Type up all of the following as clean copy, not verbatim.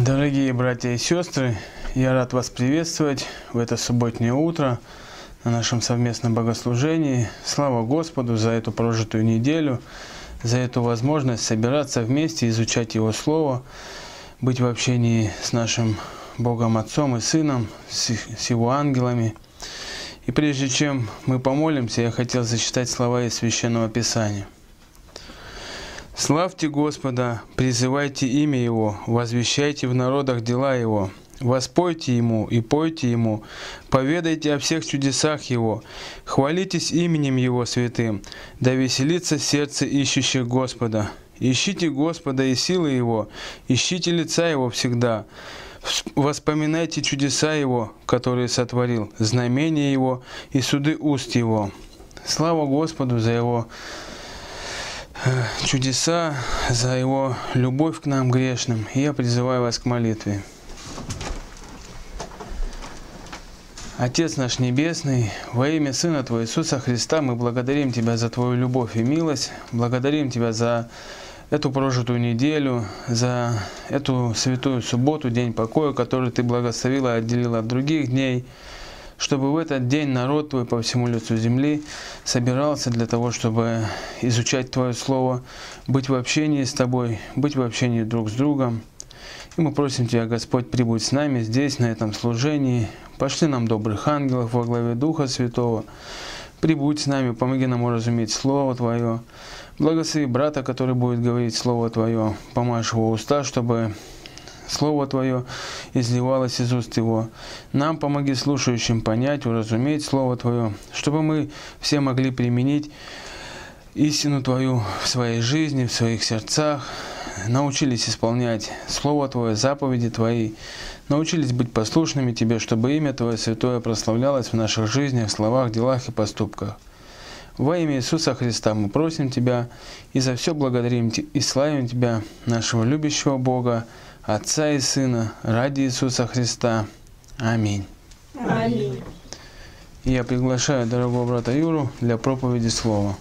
Дорогие братья и сестры, я рад вас приветствовать в это субботнее утро на нашем совместном богослужении. Слава Господу за эту прожитую неделю, за эту возможность собираться вместе, изучать Его Слово, быть в общении с нашим Богом Отцом и Сыном, с Его ангелами. И прежде чем мы помолимся, я хотел зачитать слова из Священного Писания. «Славьте Господа, призывайте имя Его, возвещайте в народах дела Его, воспойте Ему и пойте Ему, поведайте о всех чудесах Его, хвалитесь именем Его святым, да веселится сердце ищущих Господа. Ищите Господа и силы Его, ищите лица Его всегда. Воспоминайте чудеса Его, которые сотворил, знамения Его и суды уст Его». Слава Господу за Его чудеса, за Его любовь к нам грешным. И я призываю вас к молитве. Отец наш Небесный, во имя Сына Твоего Иисуса Христа мы благодарим Тебя за Твою любовь и милость, благодарим Тебя за эту прожитую неделю, за эту святую субботу, день покоя, который Ты благословил и отделил от других дней, чтобы в этот день народ Твой по всему лицу земли собирался для того, чтобы изучать Твое Слово, быть в общении с Тобой, быть в общении друг с другом. И мы просим Тебя, Господь, прибудь с нами здесь, на этом служении. Пошли нам добрых ангелов во главе Духа Святого. Прибудь с нами, помоги нам уразуметь Слово Твое. Благослови брата, который будет говорить Слово Твое. Помажь его уста, чтобы Слово Твое изливалось из уст Его. Нам помоги слушающим понять, уразуметь Слово Твое, чтобы мы все могли применить истину Твою в своей жизни, в своих сердцах, научились исполнять Слово Твое, заповеди Твои, научились быть послушными Тебе, чтобы имя Твое святое прославлялось в наших жизнях, словах, делах и поступках. Во имя Иисуса Христа мы просим Тебя и за все благодарим и славим Тебя, нашего любящего Бога, Отца и Сына, ради Иисуса Христа. Аминь. Аминь. И я приглашаю дорогого брата Юру для проповеди Слова.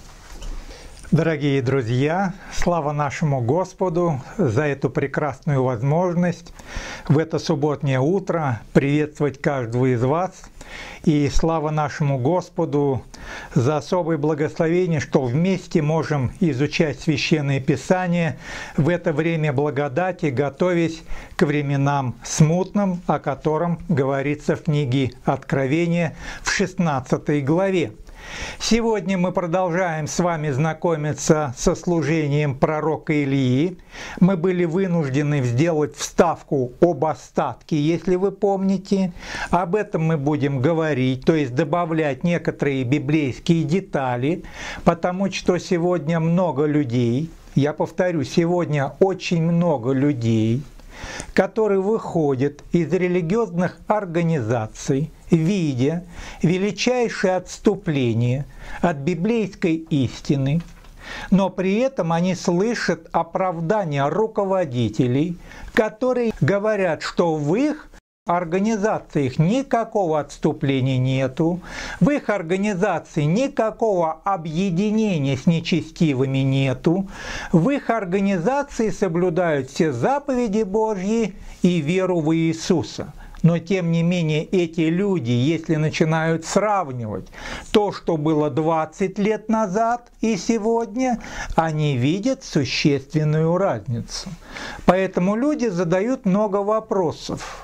Дорогие друзья, слава нашему Господу за эту прекрасную возможность в это субботнее утро приветствовать каждого из вас. И слава нашему Господу за особое благословение, что вместе можем изучать Священное Писание в это время благодати, готовясь к временам смутным, о котором говорится в книге Откровения в 16 главе. Сегодня мы продолжаем с вами знакомиться со служением пророка Илии. Мы были вынуждены сделать вставку об остатке, если вы помните. Об этом мы будем говорить, то есть добавлять некоторые библейские детали, потому что сегодня много людей, я повторю, сегодня очень много людей, которые выходят из религиозных организаций, видя величайшее отступление от библейской истины, но при этом они слышат оправдания руководителей, которые говорят, что в их организациях никакого отступления нету, в их организации никакого объединения с нечестивыми нету, в их организации соблюдают все заповеди Божьи и веру в Иисуса. Но тем не менее эти люди, если начинают сравнивать то, что было 20 лет назад и сегодня, они видят существенную разницу. Поэтому люди задают много вопросов.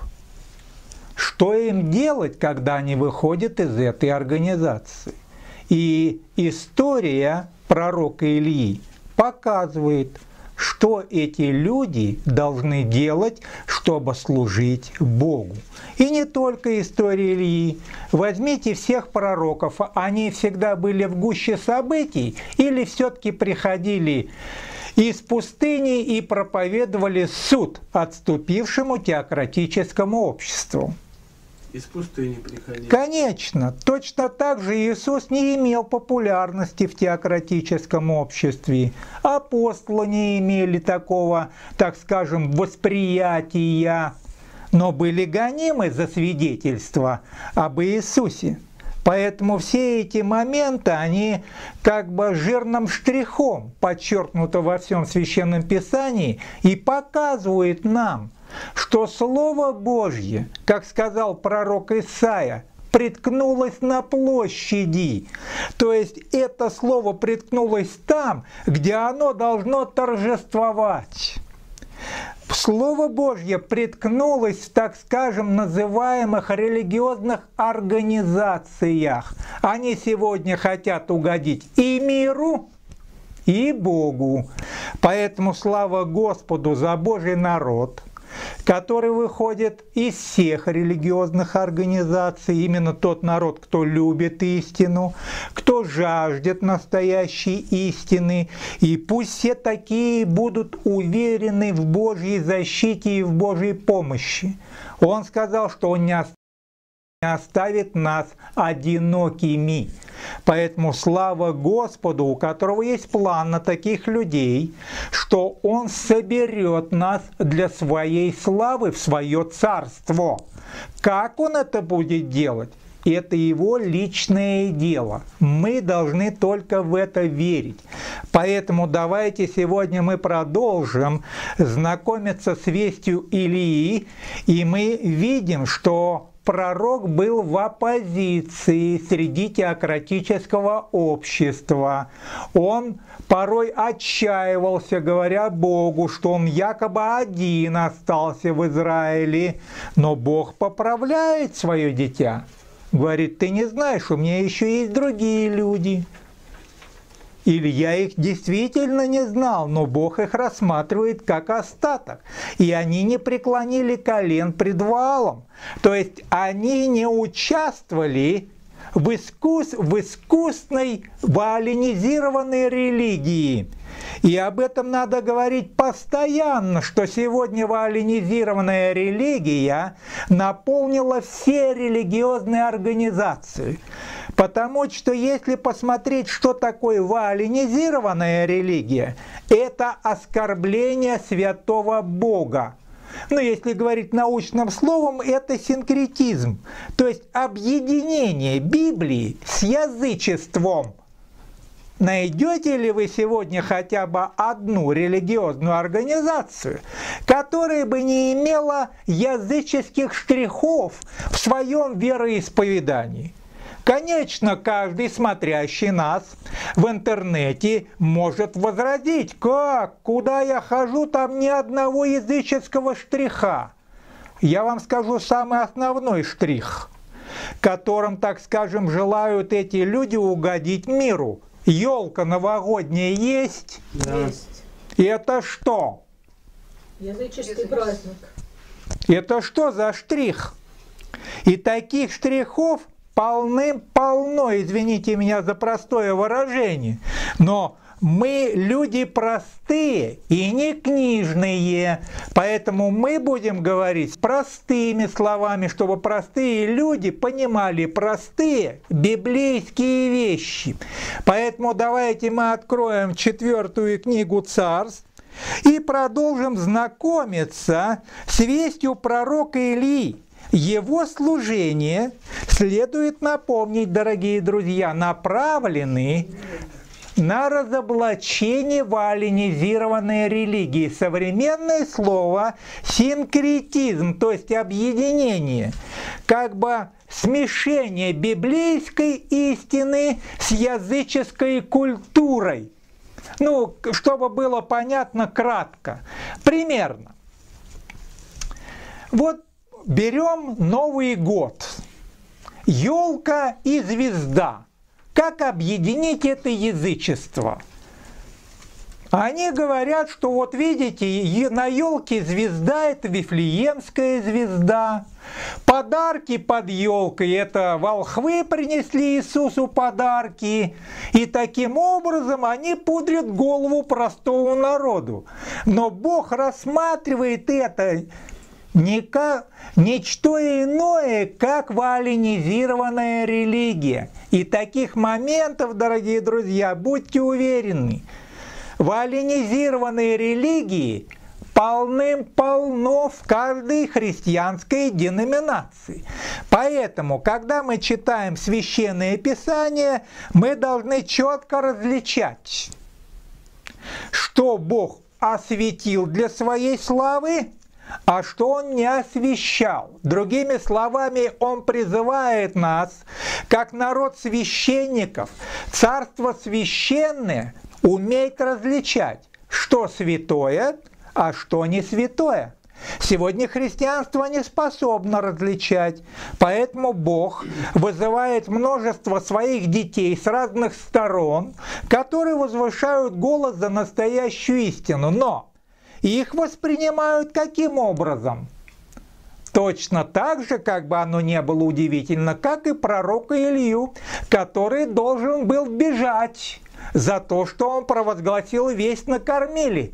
Что им делать, когда они выходят из этой организации? И история пророка Илии показывает, что эти люди должны делать, чтобы служить Богу. И не только история Илии. Возьмите всех пророков, они всегда были в гуще событий или все-таки приходили из пустыни и проповедовали суд отступившему теократическому обществу. Из пустыни приходили. Конечно, точно так же Иисус не имел популярности в теократическом обществе. Апостолы не имели такого, так скажем, восприятия, но были гонимы за свидетельство об Иисусе. Поэтому все эти моменты, они как бы жирным штрихом подчеркнуты во всем Священном Писании и показывают нам, что Слово Божье, как сказал пророк Исаия, приткнулось на площади. То есть это слово приткнулось там, где оно должно торжествовать. Слово Божье приткнулось в, так скажем, называемых религиозных организациях. Они сегодня хотят угодить и миру, и Богу. Поэтому слава Господу за Божий народ, который выходит из всех религиозных организаций, именно тот народ, кто любит истину, кто жаждет настоящей истины, и пусть все такие будут уверены в Божьей защите и в Божьей помощи. Он сказал, что Он не оставит нас одинокими. Поэтому слава Господу, у которого есть план на таких людей, что Он соберет нас для своей славы в свое царство. Как Он это будет делать? Это Его личное дело. Мы должны только в это верить. Поэтому давайте сегодня мы продолжим знакомиться с вестью Илии, и мы видим, что пророк был в оппозиции среди теократического общества. Он порой отчаивался, говоря Богу, что он якобы один остался в Израиле. Но Бог поправляет свое дитя. Говорит, ты не знаешь, у меня еще есть другие люди. Или я их действительно не знал, но Бог их рассматривает как остаток. И они не преклонили колен пред Ваалом. То есть они не участвовали в искусной ваалинизированной религии. И об этом надо говорить постоянно, что сегодня ваалинизированная религия наполнила все религиозные организации. Потому что если посмотреть, что такое ваалинизированная религия, это оскорбление святого Бога. Но если говорить научным словом, это синкретизм, то есть объединение Библии с язычеством. Найдете ли вы сегодня хотя бы одну религиозную организацию, которая бы не имела языческих штрихов в своем вероисповедании? Конечно, каждый смотрящий нас в интернете может возразить, как, куда я хожу, там ни одного языческого штриха. Я вам скажу самый основной штрих, которым, так скажем, желают эти люди угодить миру. Елка новогодняя есть? Есть. И это что? Языческий праздник. Это что за штрих? И таких штрихов полным-полно, извините меня за простое выражение, но мы люди простые и не книжные, поэтому мы будем говорить простыми словами, чтобы простые люди понимали простые библейские вещи. Поэтому давайте мы откроем 4 книгу Царств и продолжим знакомиться с вестью пророка Илии. Его служение, следует напомнить, дорогие друзья, направлены на разоблачение ваалинизированной религии. Современное слово синкретизм, то есть объединение, как бы смешение библейской истины с языческой культурой. Ну, чтобы было понятно кратко. Примерно. Вот берем Новый год. Елка и звезда. Как объединить это язычество? Они говорят, что вот видите, на елке звезда – это Вифлеемская звезда. Подарки под елкой – это волхвы принесли Иисусу подарки. И таким образом они пудрят голову простому народу. Но Бог рассматривает это не как ничто иное, как ваалинизированная религия. И таких моментов, дорогие друзья, будьте уверены, ваалинизированные религии полным-полно в каждой христианской деноминации. Поэтому, когда мы читаем Священное Писание, мы должны четко различать, что Бог осветил для своей славы, а что он не освящал. Другими словами, он призывает нас, как народ священников, царство священное, уметь различать, что святое, а что не святое. Сегодня христианство не способно различать, поэтому Бог вызывает множество своих детей с разных сторон, которые возвышают голос за настоящую истину, но их воспринимают каким образом? Точно так же, как бы оно ни было удивительно, как и пророка Илью, который должен был бежать за то, что он провозгласил весть на Кормиле.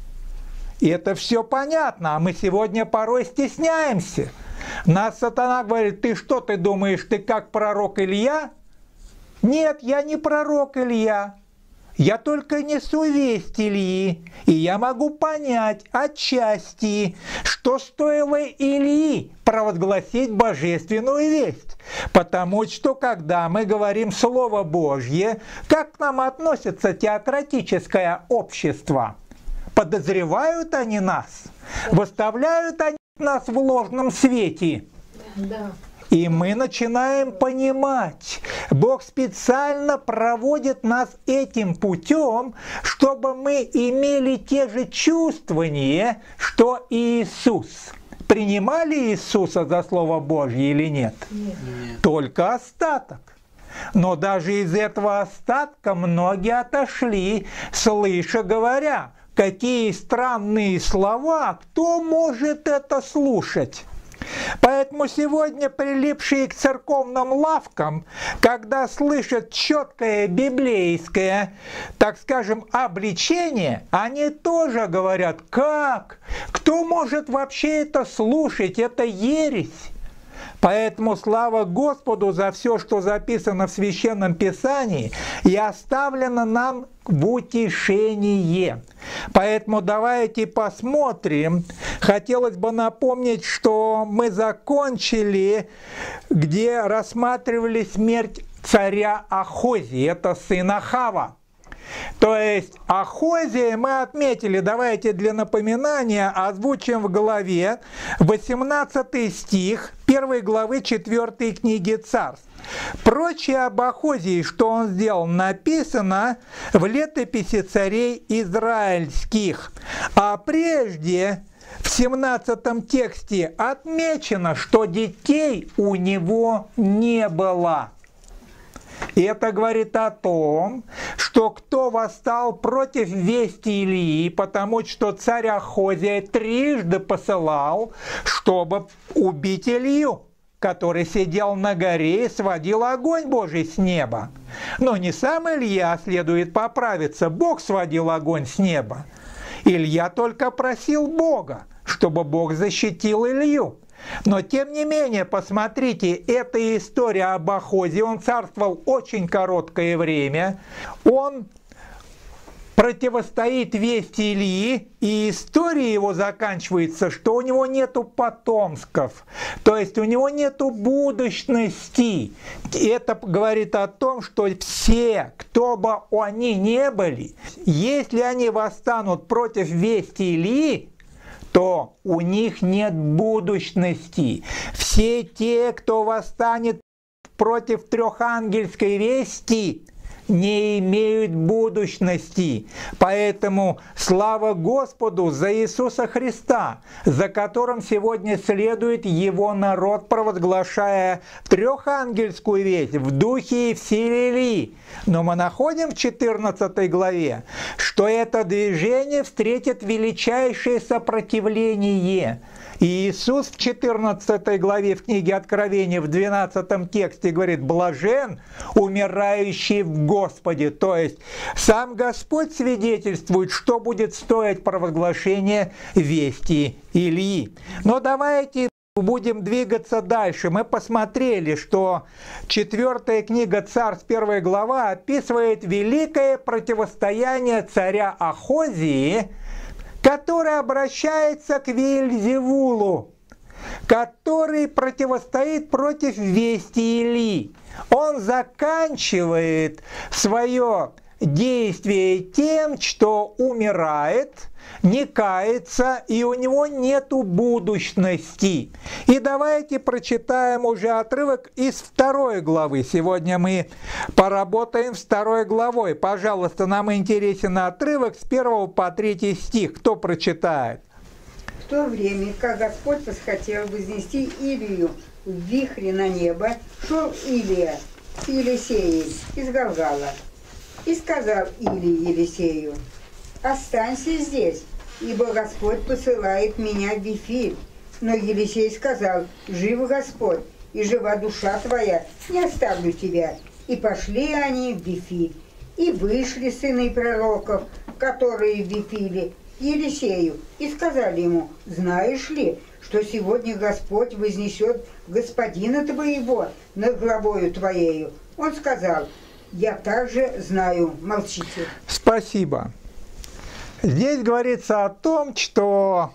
И это все понятно, а мы сегодня порой стесняемся. Нас сатана говорит: ты что, ты думаешь, ты как пророк Илья? Нет, я не пророк Илья. Я только несу весть Ильи, и я могу понять отчасти, что стоило Ильи провозгласить божественную весть. Потому что, когда мы говорим Слово Божье, как к нам относится теократическое общество? Подозревают они нас? Выставляют они нас в ложном свете? Да. И мы начинаем понимать, Бог специально проводит нас этим путем, чтобы мы имели те же чувствования, что и Иисус. Принимали Иисуса за Слово Божье или нет? Нет. Только остаток. Но даже из этого остатка многие отошли, слыша, говоря: какие странные слова, кто может это слушать? Поэтому сегодня прилипшие к церковным лавкам, когда слышат четкое библейское, так скажем, обличение, они тоже говорят: как? Кто может вообще это слушать? Это ересь. Поэтому слава Господу за все, что записано в Священном Писании и оставлено нам в утешение. Поэтому давайте посмотрим. Хотелось бы напомнить, что мы закончили, где рассматривали смерть царя Ахозии, это сын Ахава. То есть Ахозия мы отметили, давайте для напоминания озвучим в главе 18 стих 1 главы 4 книги Царств. Прочее об Ахозии, что он сделал, написано в летописи царей израильских. А прежде в 17 тексте отмечено, что детей у него не было. И это говорит о том, что кто восстал против вести Илии, потому что царь Ахозия трижды посылал, чтобы убить Илью, который сидел на горе и сводил огонь Божий с неба. Но не сам Илья, следует поправиться, Бог сводил огонь с неба. Илья только просил Бога, чтобы Бог защитил Илью. Но тем не менее, посмотрите, эта история об Ахозии, он царствовал очень короткое время, он противостоит вести Илии, и история его заканчивается, что у него нету потомсков, то есть у него нету будущности. И это говорит о том, что все, кто бы они ни были, если они восстанут против вести Илии, то у них нет будущности. Все те, кто восстанет против трехангельской вести, не имеют будущности. Поэтому слава Господу за Иисуса Христа, за которым сегодня следует Его народ, провозглашая трехангельскую весть в духе и в силе Илии. Но мы находим в 14 главе, что это движение встретит величайшее сопротивление. И Иисус в 14 главе в книге Откровения в 12 тексте говорит: «Блажен умирающий в Господе». То есть сам Господь свидетельствует, что будет стоить провозглашение вести Илии. Но давайте будем двигаться дальше. Мы посмотрели, что 4 книга Царств, 1 глава, описывает великое противостояние царя Ахозии, который обращается к Веельзевулу, который противостоит против вести Илии. Он заканчивает свое действие тем, что умирает, не кается, и у него нету будущности. И давайте прочитаем уже отрывок из 2 главы. Сегодня мы поработаем с 2 главой. Пожалуйста, нам интересен отрывок с 1 по 3 стих. Кто прочитает? В то время, как Господь восхотел вознести Илию в вихре на небо, шел Илия с Елисеем из Галгала. И сказал Илии Елисею: «Останься здесь, ибо Господь посылает меня в Вифиль». Но Елисей сказал: «Жив Господь, и жива душа твоя, не оставлю тебя». И пошли они в Вифиль. И вышли сыны пророков, которые в Вифиле, к Елисею, и сказали ему: «Знаешь ли, что сегодня Господь вознесет господина твоего над главою твоею?» Он сказал: «Я также знаю, молчите». Спасибо. Здесь говорится о том, что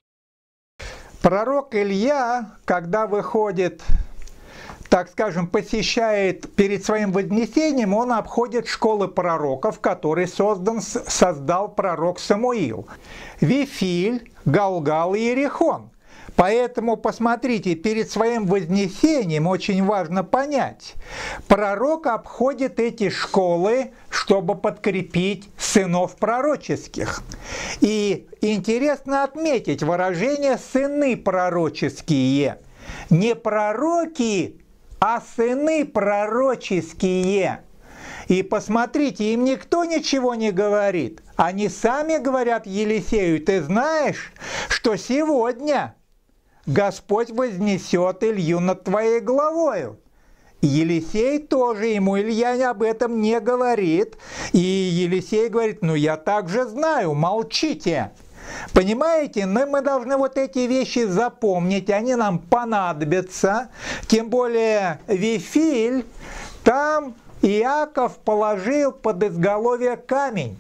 пророк Илья, когда выходит, так скажем, посещает перед своим вознесением, он обходит школы пророков, которые создал пророк Самуил. Вифиль, Галгал и Иерихон. Поэтому, посмотрите, перед своим вознесением очень важно понять, пророк обходит эти школы, чтобы подкрепить сынов пророческих. И интересно отметить выражение «сыны пророческие». Не пророки, а сыны пророческие. И посмотрите, им никто ничего не говорит. Они сами говорят Елисею: «Ты знаешь, что сегодня Господь вознесет Илью над твоей головою». Елисей тоже ему, Илья об этом не говорит. И Елисей говорит: «Ну я также знаю, молчите». Понимаете, но мы должны вот эти вещи запомнить, они нам понадобятся. Тем более Вифиль, там Иаков положил под изголовье камень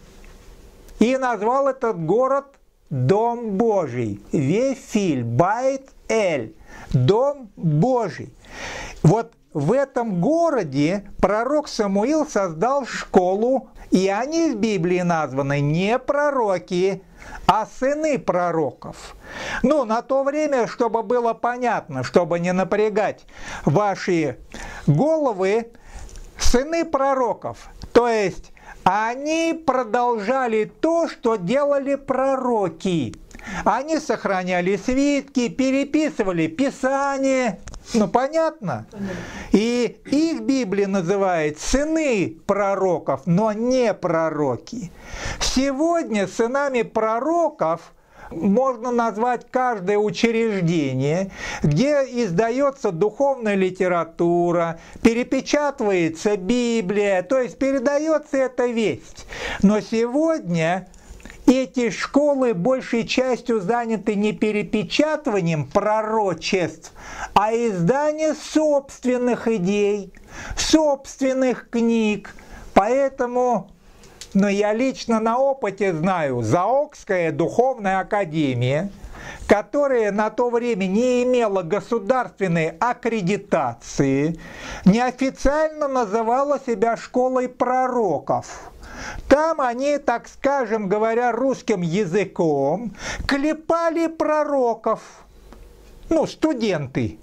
и назвал этот город Дом Божий. Вифиль, Байт-Эль, Дом Божий. Вот в этом городе пророк Самуил создал школу, и они в Библии названы не пророки, а сыны пророков. Ну, на то время, чтобы было понятно, чтобы не напрягать ваши головы, сыны пророков, то есть они продолжали то, что делали пророки. Они сохраняли свитки, переписывали Писание. Ну, понятно? Понятно. И их Библия называет сыны пророков, но не пророки. Сегодня сынами пророков можно назвать каждое учреждение, где издается духовная литература, перепечатывается Библия, то есть передается эта весть. Но сегодня эти школы большей частью заняты не перепечатыванием пророчеств, а изданием собственных идей, собственных книг. Поэтому, я лично на опыте знаю, Заокская духовная академия, которая на то время не имела государственной аккредитации, неофициально называла себя школой пророков. Там они, так скажем, говоря русским языком, клепали пророков, студенты.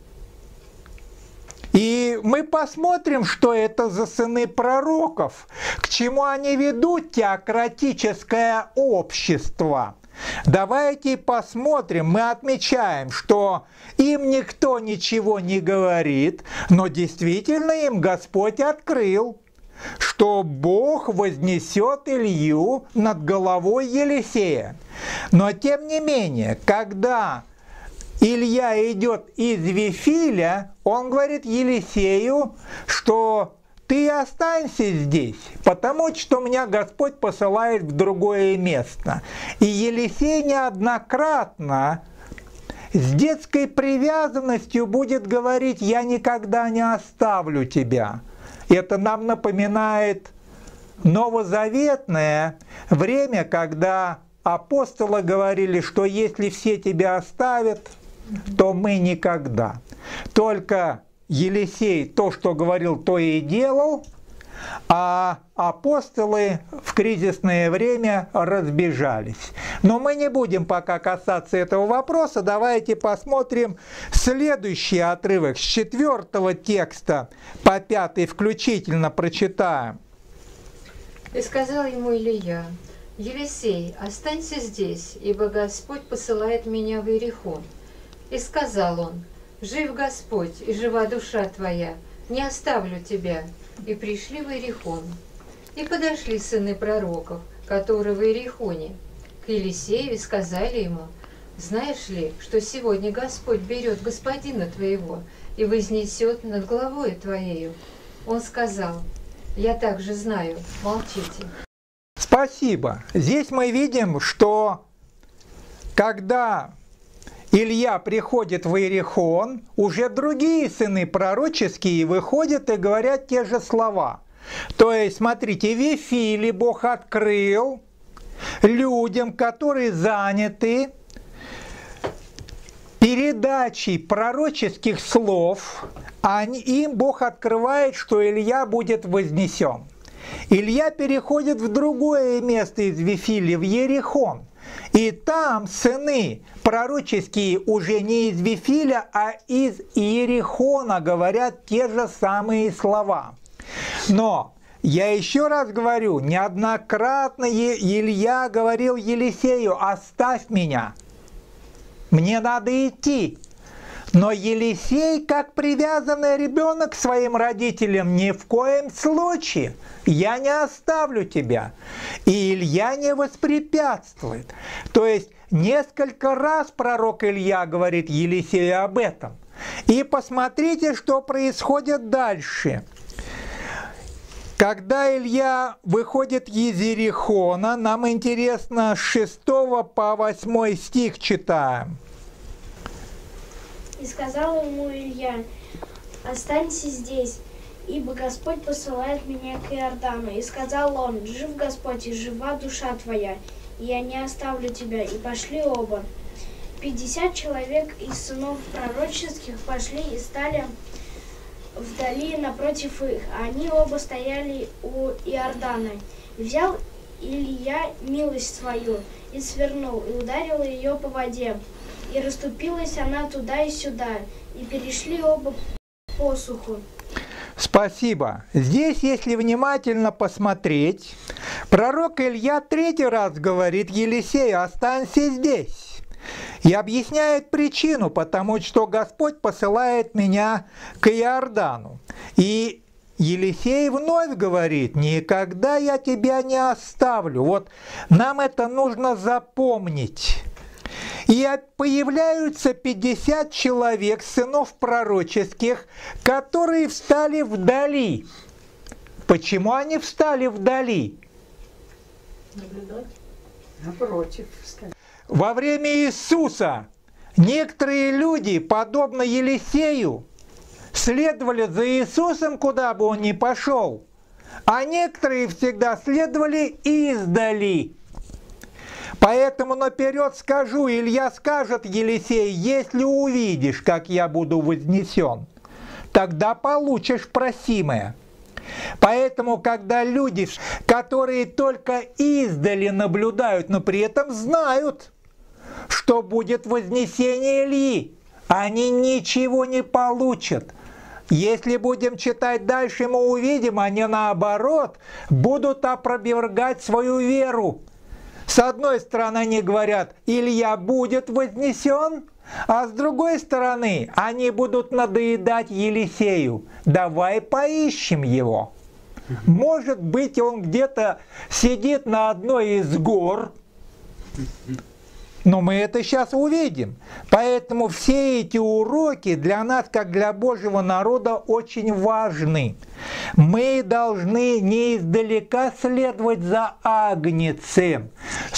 И мы посмотрим, что это за сыны пророков, к чему они ведут теократическое общество. Давайте посмотрим, мы отмечаем, что им никто ничего не говорит, но действительно им Господь открыл, что Бог вознесет Илью над головой Елисея. Но тем не менее, когда Илья идет из Вифиля, он говорит Елисею, что ты останься здесь, потому что меня Господь посылает в другое место. И Елисей неоднократно с детской привязанностью будет говорить: я никогда не оставлю тебя. Это нам напоминает новозаветное время, когда апостолы говорили, что если все тебя оставят, то мы никогда. Только Елисей то, что говорил, то и делал, а апостолы в кризисное время разбежались. Но мы не будем пока касаться этого вопроса. Давайте посмотрим следующий отрывок с 4 текста по 5 включительно прочитаем. И сказал ему Илия: Елисей, останься здесь, ибо Господь посылает меня в Иерихон. И сказал он: жив Господь, и жива душа твоя, не оставлю тебя. И пришли в Иерихон. И подошли сыны пророков, которые в Иерихоне, к Елисею, и сказали ему: знаешь ли, что сегодня Господь берет господина твоего и вознесет над головой твоею? Он сказал: я также знаю, молчите. Спасибо. Здесь мы видим, что когда Илья приходит в Иерихон, уже другие сыны пророческие выходят и говорят те же слова. То есть, смотрите, Вифиле Бог открыл людям, которые заняты передачей пророческих слов, им Бог открывает, что Илья будет вознесен. Илья переходит в другое место из Вифили, в Иерихон. И там сыны пророческие уже не из Вифиля, а из Иерихона говорят те же самые слова. Но я еще раз говорю, неоднократно Илья говорил Елисею: оставь меня, мне надо идти. Но Елисей, как привязанный ребенок к своим родителям, ни в коем случае: я не оставлю тебя. И Илья не воспрепятствует. То есть несколько раз пророк Илья говорит Елисею об этом. И посмотрите, что происходит дальше. Когда Илья выходит из Иерихона, нам интересно, с 6 по 8 стих читаем. И сказал ему Илья: останься здесь, ибо Господь посылает меня к Иордану. И сказал он: жив Господь, и жива душа твоя, и я не оставлю тебя. И пошли оба. 50 человек из сынов пророческих пошли и стали вдали напротив их. Они оба стояли у Иордана. И взял Илья милость свою, и свернул, и ударил ее по воде. И расступилась она туда и сюда, и перешли оба посуху. Спасибо. Здесь, если внимательно посмотреть, пророк Илья 3-й раз говорит Елисею: останься здесь. И объясняет причину, потому что Господь посылает меня к Иордану. И Елисей вновь говорит: никогда я тебя не оставлю. Вот нам это нужно запомнить. И появляются 50 человек, сынов пророческих, которые встали вдали. Почему они встали вдали? Наблюдать. Напротив. Во время Иисуса некоторые люди, подобно Елисею, следовали за Иисусом, куда бы он ни пошел, а некоторые всегда следовали издали. Поэтому наперед скажу, Илья скажет Елисею: если увидишь, как я буду вознесен, тогда получишь просимое. Поэтому, когда люди, которые только издали наблюдают, но при этом знают, что будет вознесение Ильи, они ничего не получат. Если будем читать дальше, мы увидим, они наоборот будут опровергать свою веру. С одной стороны, они говорят: Илья будет вознесен, а с другой стороны, они будут надоедать Елисею: давай поищем его. Может быть, он где-то сидит на одной из гор, но мы это сейчас увидим. Поэтому все эти уроки для нас, как для Божьего народа, очень важны. Мы должны не издалека следовать за агнцем.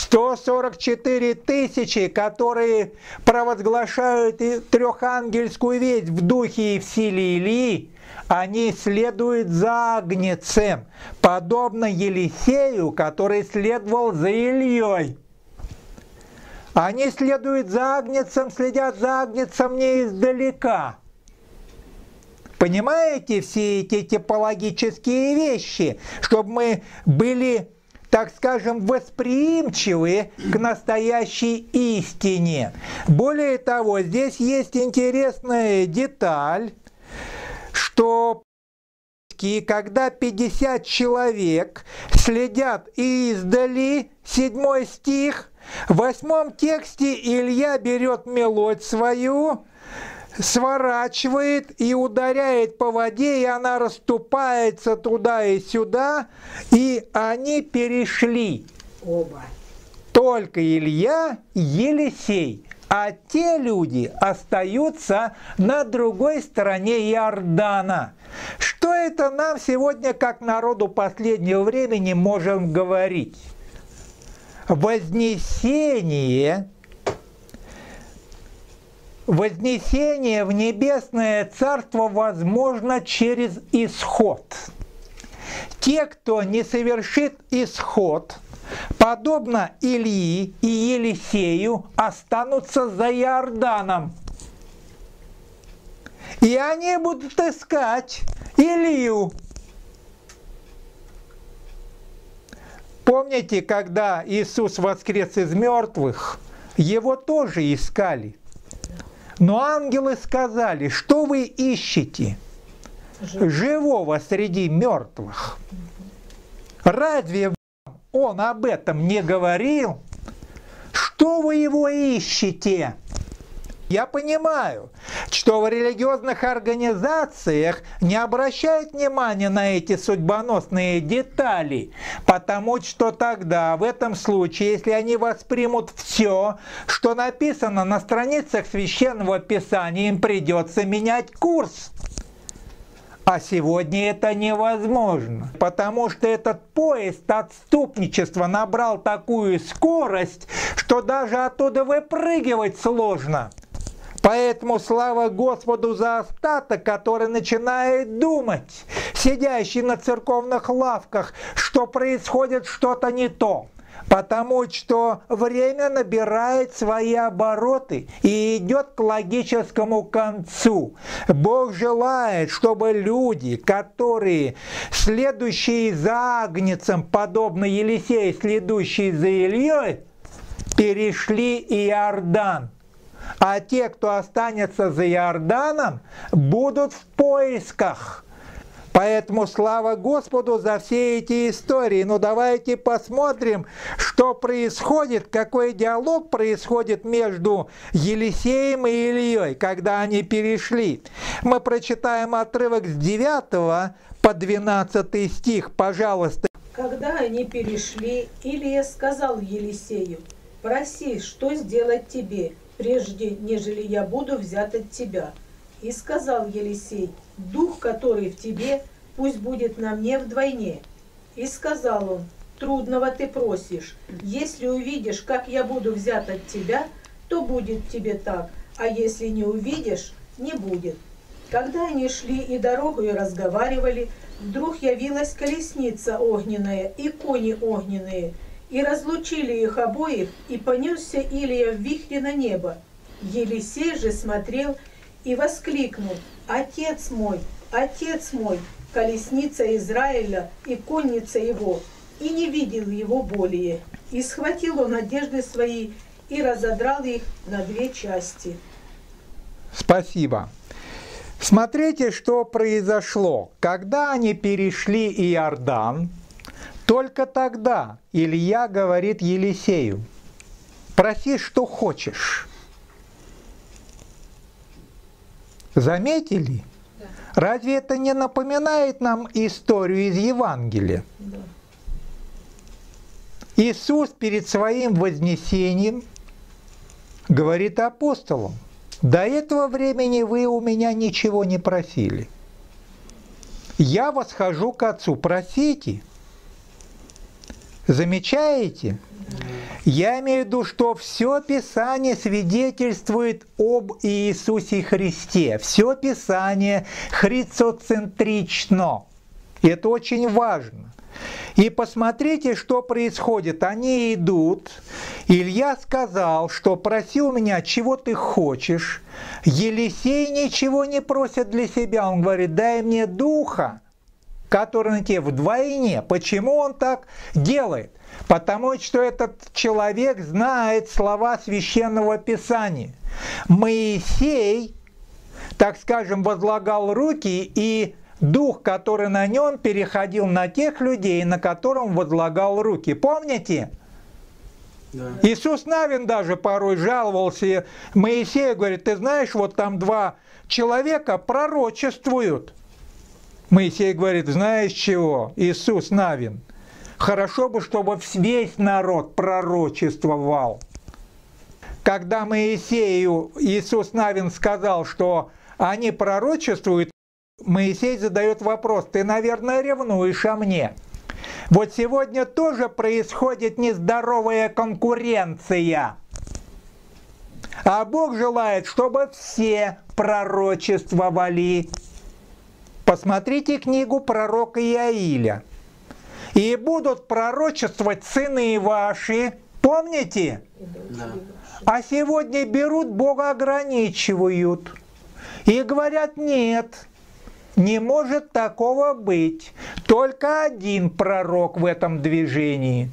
144 тысячи, которые провозглашают трехангельскую весть в духе и в силе Илии, они следуют за агнцем, подобно Елисею, который следовал за Ильей. Они следуют за агнцем, следят за агнцем не издалека, Понимаете все эти типологические вещи, чтобы мы были, так скажем, восприимчивы к настоящей истине. Более того, здесь есть интересная деталь, что когда 50 человек следят издали, 7 стих, в 8 тексте Илья берет мелодь свою, сворачивает и ударяет по воде, и она расступается туда и сюда, и они перешли. Оба. Только Илья и Елисей, а те люди остаются на другой стороне Иордана. Что это нам сегодня, как народу последнего времени, можем говорить? Вознесение в небесное царство возможно через исход. Те, кто не совершит исход, подобно Илии и Елисею, останутся за Иорданом. И они будут искать Илию. Помните, когда Иисус воскрес из мертвых, его тоже искали. Но ангелы сказали: что вы ищете живого среди мертвых? Разве он об этом не говорил? Что вы его ищете? Я понимаю, что в религиозных организациях не обращают внимания на эти судьбоносные детали, потому что тогда, в этом случае, если они воспримут все, что написано на страницах Священного Писания, им придется менять курс. А сегодня это невозможно, потому что этот поезд отступничества набрал такую скорость, что даже оттуда выпрыгивать сложно. Поэтому слава Господу за остаток, который начинает думать, сидящий на церковных лавках, что происходит что-то не то. Потому что время набирает свои обороты и идет к логическому концу. Бог желает, чтобы люди, которые, следующие за Агнцем, подобно Елисею, следующие за Ильей, перешли Иордан. А те, кто останется за Иорданом, будут в поисках. Поэтому слава Господу за все эти истории. Но давайте посмотрим, что происходит, какой диалог происходит между Елисеем и Ильей, когда они перешли. Мы прочитаем отрывок с 9 по 12 стих, пожалуйста. Когда они перешли, Илия сказал Елисею: «Проси, что сделать тебе, прежде нежели я буду взят от тебя». И сказал Елисей: «Дух, который в тебе, пусть будет на мне вдвойне». И сказал он: «Трудного ты просишь. Если увидишь, как я буду взят от тебя, то будет тебе так, а если не увидишь, не будет». Когда они шли и дорогою разговаривали, вдруг явилась колесница огненная и кони огненные, и разлучили их обоих, и понесся Илия в вихре на небо. Елисей же смотрел и воскликнул: «Отец мой, колесница Израиля и конница его!» И не видел его более. И схватил он одежды свои и разодрал их на 2 части. Спасибо. Смотрите, что произошло. Когда они перешли Иордан, только тогда Илья говорит Елисею: «Проси, что хочешь». Заметили? Да. Разве это не напоминает нам историю из Евангелия? Да. Иисус перед своим вознесением говорит апостолам: «До этого времени вы у меня ничего не просили. Я восхожу к Отцу, просите». Замечаете? Я имею в виду, что все Писание свидетельствует об Иисусе Христе. Все Писание христоцентрично. И это очень важно. И посмотрите, что происходит. Они идут. Илья сказал, что проси у меня, чего ты хочешь. Елисей ничего не просит для себя. Он говорит, дай мне духа, который на тебе вдвойне. Почему он так делает? Потому что этот человек знает слова Священного Писания. Моисей, так скажем, возлагал руки, и дух, который на нем, переходил на тех людей, на котором возлагал руки. Помните? Да. Иисус Навин даже порой жаловался Моисею, говорит, ты знаешь, вот там 2 человека пророчествуют. Моисей говорит, знаешь чего, Иисус Навин, хорошо бы, чтобы весь народ пророчествовал. Когда Моисею Иисус Навин сказал, что они пророчествуют, Моисей задает вопрос, ты, наверное, ревнуешь о мне. Вот сегодня тоже происходит нездоровая конкуренция. А Бог желает, чтобы все пророчествовали. Посмотрите книгу пророка Иаиля. И будут пророчествовать сыны ваши. Помните? Да. А сегодня берут, Бога ограничивают. И говорят, нет, не может такого быть. Только один пророк в этом движении.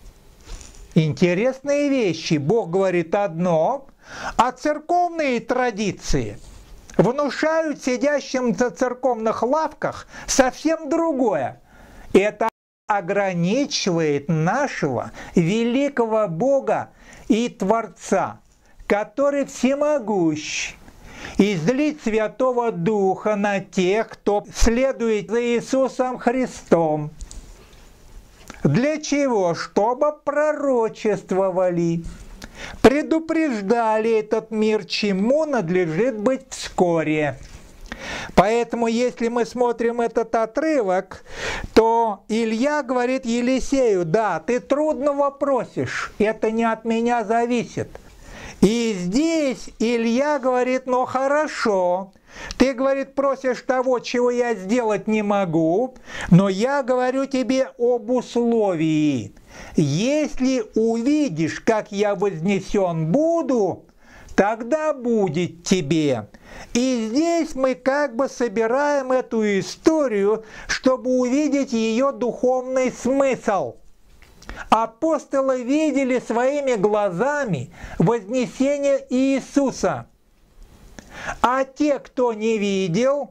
Интересные вещи. Бог говорит одно, а церковные традиции внушают сидящим на церковных лавках совсем другое. Это ограничивает нашего великого Бога и Творца, который всемогущ, и злит Святого Духа на тех, кто следует за Иисусом Христом. Для чего? Чтобы пророчествовали, предупреждали этот мир, чему надлежит быть вскоре. Поэтому, если мы смотрим этот отрывок, то Илья говорит Елисею, да, ты трудного просишь, это не от меня зависит. И здесь Илья говорит, ну хорошо, ты, говорит, просишь того, чего я сделать не могу, но я говорю тебе об условии. Если увидишь, как я вознесен буду, тогда будет тебе. И здесь мы как бы собираем эту историю, чтобы увидеть ее духовный смысл. Апостолы видели своими глазами вознесение Иисуса, а те, кто не видел,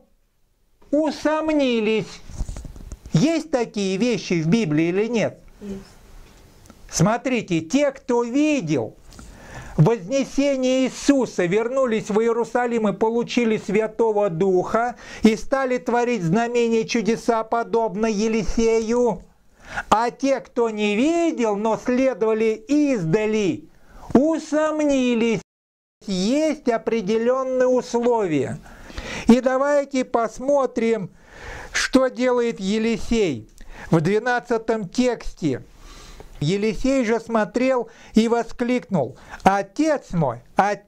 усомнились. Есть такие вещи в Библии или нет? Есть. Смотрите, те, кто видел вознесение Иисуса, вернулись в Иерусалим и получили Святого Духа и стали творить знамения и чудеса, подобно Елисею. А те, кто не видел, но следовали издали, усомнились. Есть определенные условия. И давайте посмотрим, что делает Елисей. В 12 тексте. Елисей же смотрел и воскликнул: отец мой,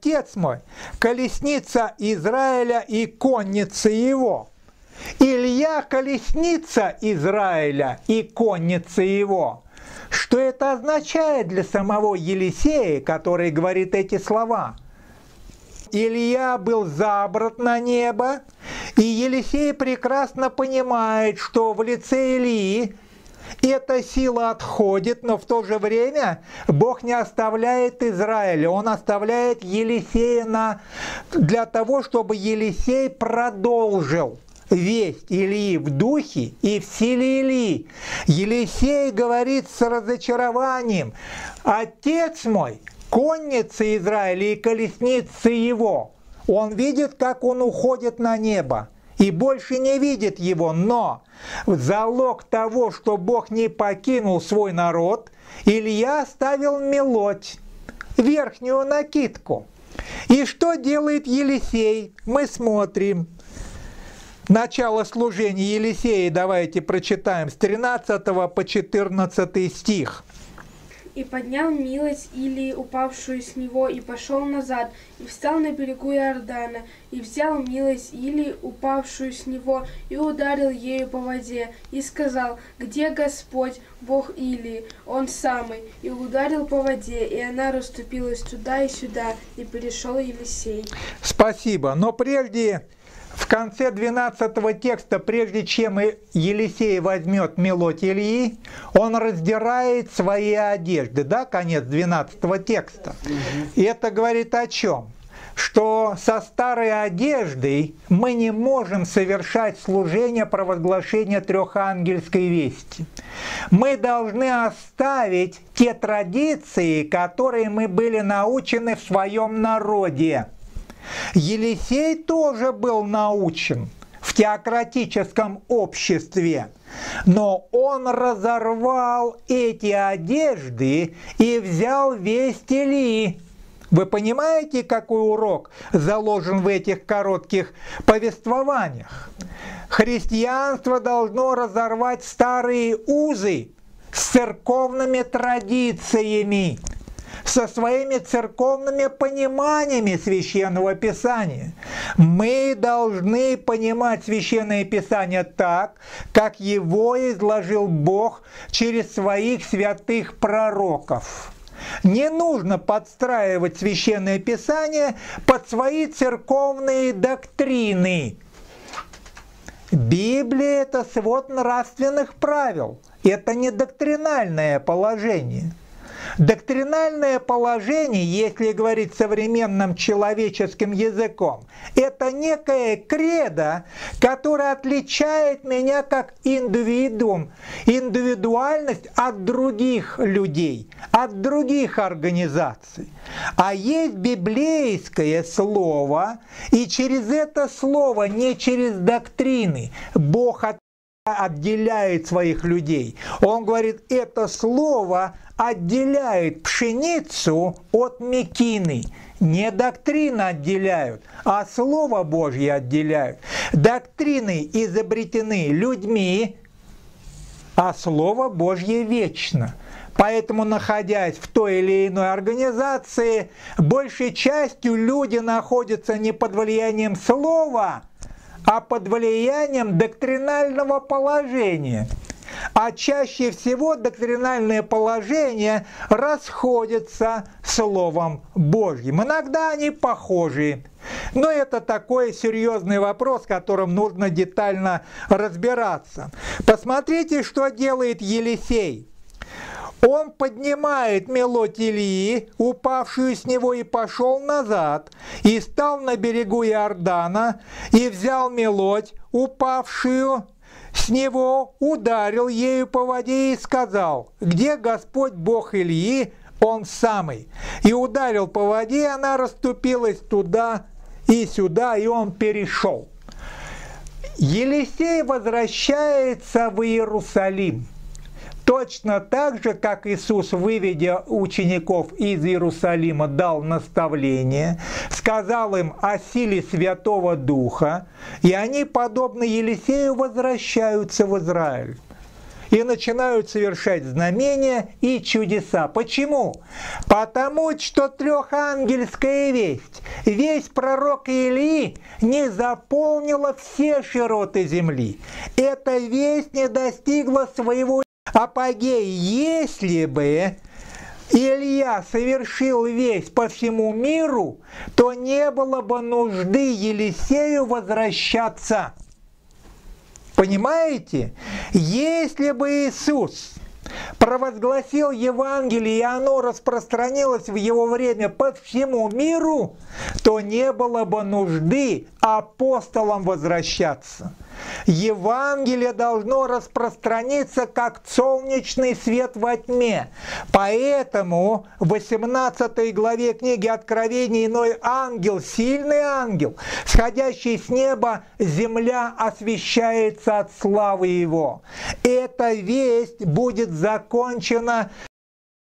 колесница Израиля и конница его. Илья – колесница Израиля и конница его. Что это означает для самого Елисея, который говорит эти слова? Илья был забрат на небо, и Елисей прекрасно понимает, что в лице Илии эта сила отходит, но в то же время Бог не оставляет Израиля, Он оставляет Елисея для того, чтобы Елисей продолжил весть Илии в духе и в силе Илии. Елисей говорит с разочарованием: отец мой, конница Израиля и колесница его. Он видит, как он уходит на небо, и больше не видит его, но залог того, что Бог не покинул свой народ, Илья оставил мелоть, верхнюю накидку. И что делает Елисей? Мы смотрим. Начало служения Елисея, давайте прочитаем с 13 по 14 стих. и поднял милость Илии, упавшую с него, и пошел назад, и встал на берегу Иордана, и взял милость Илии, упавшую с него, и ударил ею по воде, и сказал: «Где Господь, Бог Илии? Он самый». И ударил по воде, и она расступилась туда и сюда, и перешел Елисей. Спасибо. Но прежде, в конце 12 текста, прежде чем Елисей возьмет мелоть Илии, он раздирает свои одежды. Да, конец 12 текста. И это говорит о чем? Что со старой одеждой мы не можем совершать служение провозглашения трехангельской вести. Мы должны оставить те традиции, которые мы были научены в своем народе. Елисей тоже был научен в теократическом обществе, но он разорвал эти одежды и взял весть Илии. Вы понимаете, какой урок заложен в этих коротких повествованиях? Христианство должно разорвать старые узы с церковными традициями, со своими церковными пониманиями Священного Писания. Мы должны понимать Священное Писание так, как его изложил Бог через своих святых пророков. Не нужно подстраивать Священное Писание под свои церковные доктрины. Библия – это свод нравственных правил. Это не доктринальное положение. Доктринальное положение, если говорить современным человеческим языком, это некая кредо, которая отличает меня как индивидуум, индивидуальность от других людей, от других организаций. А есть библейское слово, и через это слово, не через доктрины, Бог отделяет своих людей. Он говорит, это слово отделяет пшеницу от мекины. Не доктрины отделяют, а Слово Божье отделяют. Доктрины изобретены людьми, а Слово Божье вечно. Поэтому, находясь в той или иной организации, большей частью люди находятся не под влиянием слова, а под влиянием доктринального положения. А чаще всего доктринальные положения расходятся с Словом Божьим. Иногда они похожи. Но это такой серьезный вопрос, в котором нужно детально разбираться. Посмотрите, что делает Елисей. Он поднимает мелоть Илии, упавшую с него, и пошел назад, и стал на берегу Иордана, и взял мелоть, упавшую с него, ударил ею по воде и сказал: «Где Господь Бог Илии? Он самый». И ударил по воде, она расступилась туда и сюда, и он перешел. Елисей возвращается в Иерусалим. Точно так же, как Иисус, выведя учеников из Иерусалима, дал наставление, сказал им о силе Святого Духа, и они, подобно Елисею, возвращаются в Израиль и начинают совершать знамения и чудеса. Почему? Потому что трехангельская весть, весть пророка Илии, не заполнила все широты земли. Эта весть не достигла своего апогея. Если бы Илья совершил весть по всему миру, то не было бы нужды Елисею возвращаться. Понимаете? Если бы Иисус провозгласил Евангелие, и оно распространилось в его время по всему миру, то не было бы нужды апостолам возвращаться. Евангелие должно распространиться, как солнечный свет во тьме. Поэтому в 18 главе книги Откровения иной ангел, сильный ангел, сходящий с неба, земля освещается от славы его. Эта весть будет закончена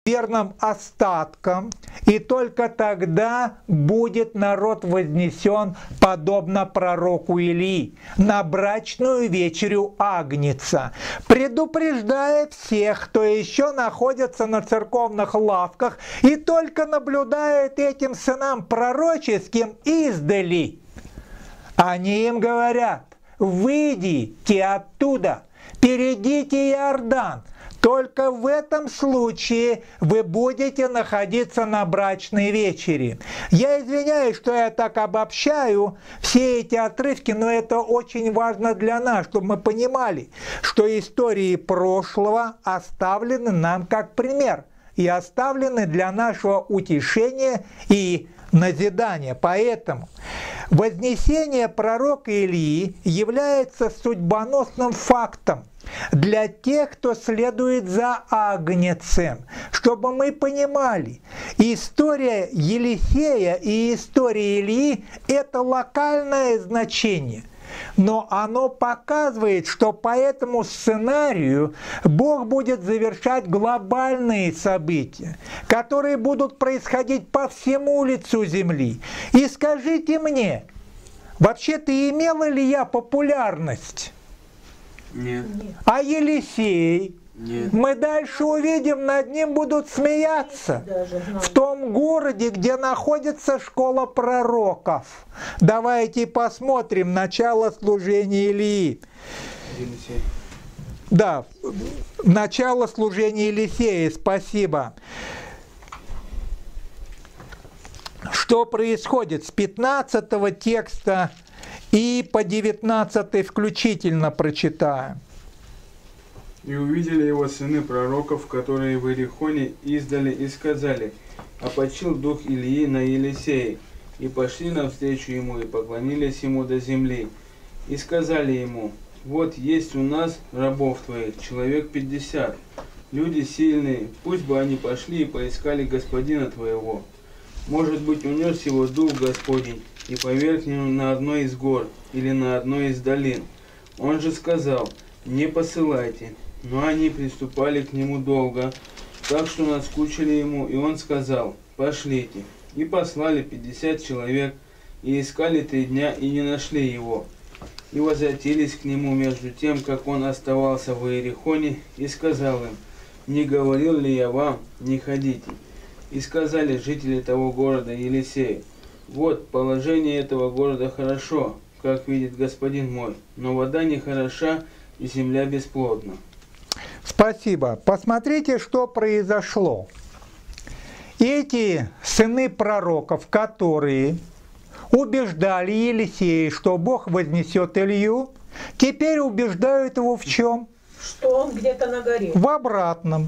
верным остатком, и только тогда будет народ вознесен, подобно пророку Илии, на брачную вечерю Агнца, предупреждая всех, кто еще находится на церковных лавках и только наблюдает этим сынам пророческим издали. Они им говорят: выйдите оттуда, перейдите Иордан. Только в этом случае вы будете находиться на брачной вечере. Я извиняюсь, что я так обобщаю все эти отрывки, но это очень важно для нас, чтобы мы понимали, что истории прошлого оставлены нам как пример и оставлены для нашего утешения и назидания. Поэтому вознесение пророка Илии является судьбоносным фактом для тех, кто следует за Агнцем, чтобы мы понимали, история Елисея и история Илии – это локальное значение, но оно показывает, что по этому сценарию Бог будет завершать глобальные события, которые будут происходить по всему лицу земли. И скажите мне, вообще-то имела ли я популярность? Нет. А Елисей? Нет. Мы дальше увидим, над ним будут смеяться. В том городе, где находится школа пророков. Давайте посмотрим начало служения Илии. Елисей. Да, начало служения Елисея, спасибо. Что происходит с 15 текста и по 19 включительно прочитаем. «И увидели его сыны пророков, которые в Иерихоне издали, и сказали: опочил дух Илии на Елисее. И пошли навстречу ему, и поклонились ему до земли. И сказали ему: вот есть у нас рабов твоих, человек 50, люди сильные, пусть бы они пошли и поискали господина твоего. Может быть, унес его дух Господень, и поверг его на одной из гор или на одной из долин. Он же сказал: не посылайте. Но они приступали к нему долго, так что наскучили ему, и он сказал: пошлите. И послали 50 человек, и искали 3 дня, и не нашли его. И возвратились к нему между тем, как он оставался в Иерихоне, и сказал им: не говорил ли я вам, не ходите? И сказали жители того города Елисею: вот, положение этого города хорошо, как видит господин мой, но вода нехороша, и земля бесплодна. Спасибо. Посмотрите, что произошло. Эти сыны пророков, которые убеждали Елисея, что Бог вознесет Илью, теперь убеждают его в чем? Что он где-то на горе. В обратном.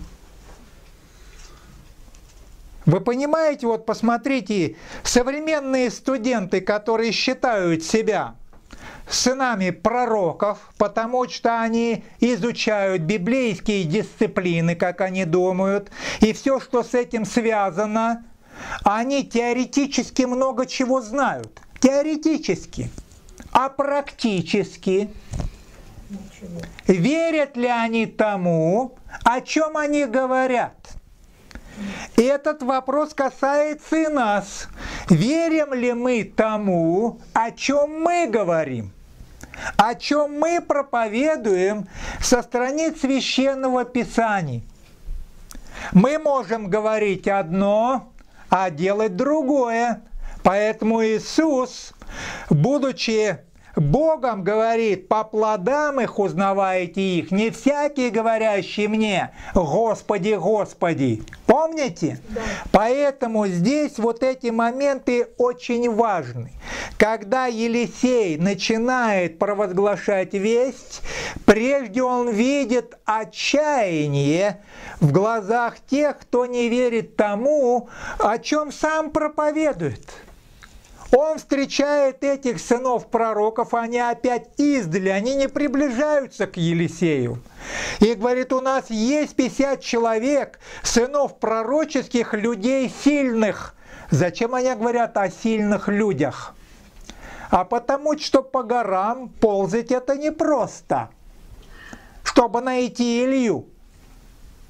Вы понимаете, вот посмотрите, современные студенты, которые считают себя сынами пророков, потому что они изучают библейские дисциплины, как они думают, и все, что с этим связано, они теоретически много чего знают. Теоретически. А практически Ничего. верят ли они тому, о чем они говорят? И этот вопрос касается и нас. Верим ли мы тому, о чем мы говорим? О чем мы проповедуем со страниц Священного Писания? Мы можем говорить одно, а делать другое. Поэтому Иисус, будучи Богом, говорит: по плодам их узнаваете их, не всякий, говорящий мне: Господи, Господи. Помните? Да. Поэтому здесь вот эти моменты очень важны. Когда Елисей начинает провозглашать весть, прежде он видит отчаяние в глазах тех, кто не верит тому, о чем сам проповедует. Он встречает этих сынов пророков, они опять издали, они не приближаются к Елисею. И говорит: у нас есть 50 человек, сынов пророческих, людей сильных. Зачем они говорят о сильных людях? А потому что по горам ползать это непросто, чтобы найти Илью.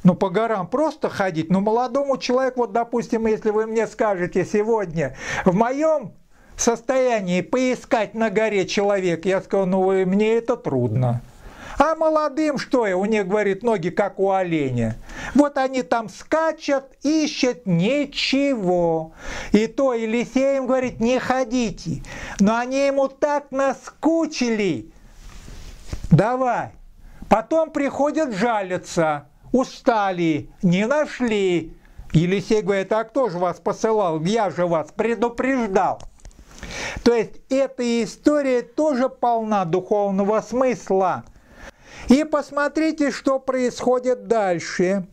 Ну, по горам просто ходить. Ну, молодому человеку, вот, допустим, если вы мне скажете сегодня, в моем состоянии поискать на горе человека, я скажу, ну, мне это трудно. А молодым что? У них, говорит, ноги как у оленя. Вот они там скачут, ищут ничего. И то Елисей им говорит, не ходите. Но они ему так наскучили. Давай. Потом приходят жалятся. Устали, не нашли. Елисей говорит, а кто же вас посылал? Я же вас предупреждал. То есть эта история тоже полна духовного смысла. И посмотрите, что происходит дальше.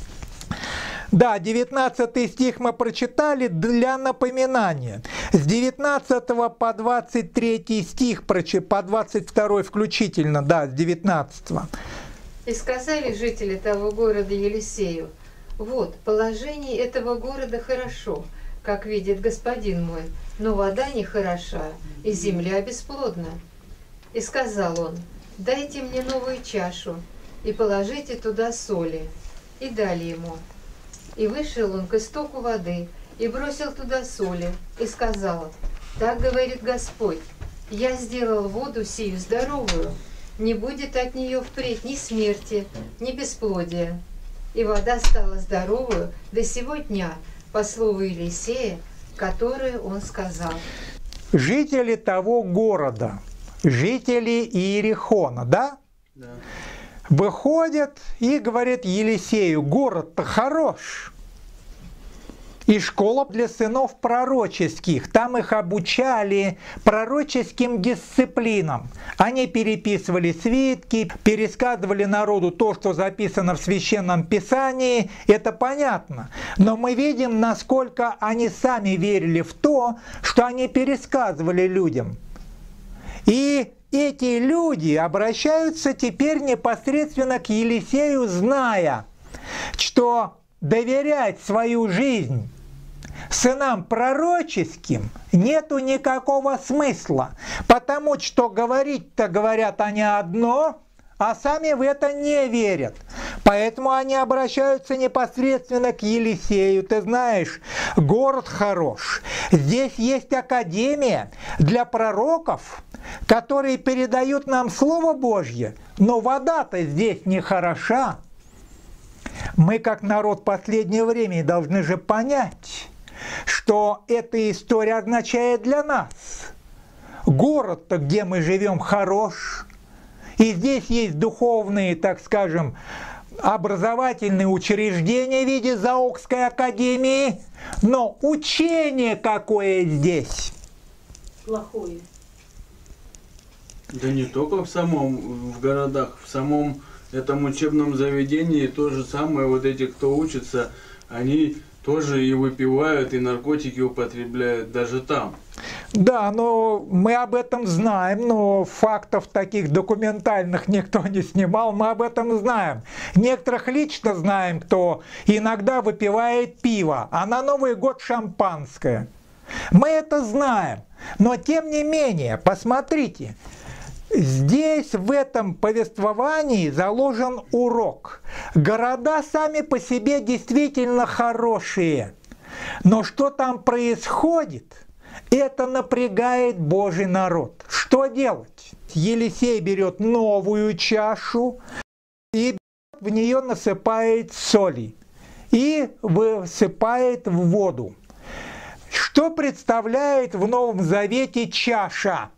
Да, 19 стих мы прочитали для напоминания. С 19 по 23 стих, по 22 включительно, да, с 19. И сказали жители того города Елисею: вот, положение этого города хорошо, как видит господин мой, но вода нехороша, и земля бесплодна. И сказал он: дайте мне новую чашу, и положите туда соли. И дали ему. И вышел он к истоку воды, и бросил туда соли, и сказал: так говорит Господь, я сделал воду сию здоровую, не будет от нее впредь ни смерти, ни бесплодия. И вода стала здоровую до сего дня, по слову Елисея, которое он сказал. Жители того города, жители Иерихона, да? Да. Выходят и говорят Елисею, город-то хорош. И школа для сынов пророческих. Там их обучали пророческим дисциплинам. Они переписывали свитки, пересказывали народу то, что записано в Священном Писании. Это понятно. Но мы видим, насколько они сами верили в то, что они пересказывали людям. И эти люди обращаются теперь непосредственно к Елисею, зная, что доверять свою жизнь сынам пророческим нету никакого смысла, потому что говорить-то говорят они одно, а сами в это не верят. Поэтому они обращаются непосредственно к Елисею. Ты знаешь, город хорош. Здесь есть академия для пророков, которые передают нам Слово Божье, но вода-то здесь не хороша. Мы, как народ последнего времени, должны же понять, что эта история означает для нас. Город-то, где мы живем, хорош. И здесь есть духовные, так скажем, образовательные учреждения в виде Заокской академии, но учение какое здесь? Плохое. Да не только в городах, в самом этом учебном заведении то же самое. Вот эти, кто учится, они тоже и выпивают, и наркотики употребляют даже там. Да, но мы об этом знаем, но фактов таких документальных никто не снимал, мы об этом знаем. Некоторых лично знаем, кто иногда выпивает пиво, а на Новый год шампанское. Мы это знаем, но тем не менее, посмотрите, здесь в этом повествовании заложен урок. Города сами по себе действительно хорошие, но что там происходит, это напрягает Божий народ. Что делать? Елисей берет новую чашу и в нее насыпает соли и высыпает в воду. Что представляет в Новом Завете чаша?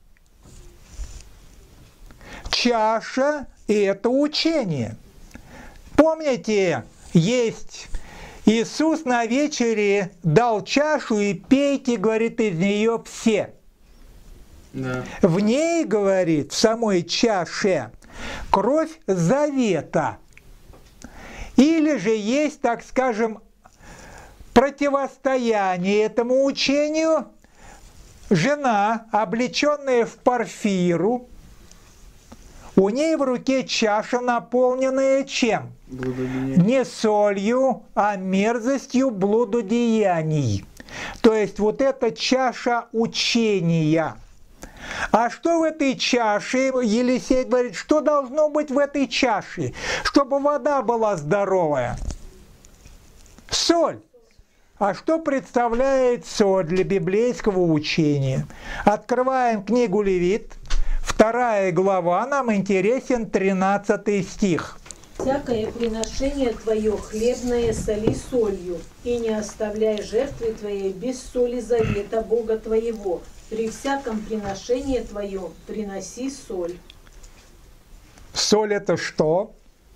Чаша – это учение. Помните, есть Иисус на вечере дал чашу и пейте, говорит, из нее все. Да. В ней, говорит, в самой чаше кровь завета. Или же есть, так скажем, противостояние этому учению. Жена, облеченная в парфиру, у ней в руке чаша, наполненная чем? Не солью, а мерзостью блудодеяний. То есть вот эта чаша учения. А что в этой чаше? Елисей говорит, что должно быть в этой чаше, чтобы вода была здоровая? Соль. А что представляет соль для библейского учения? Открываем книгу Левит, 2 глава, нам интересен 13 стих. «Всякое приношение твое хлебное соли солью, и не оставляй жертвы твоей без соли завета Бога твоего. При всяком приношении твоем приноси соль». Соль это что?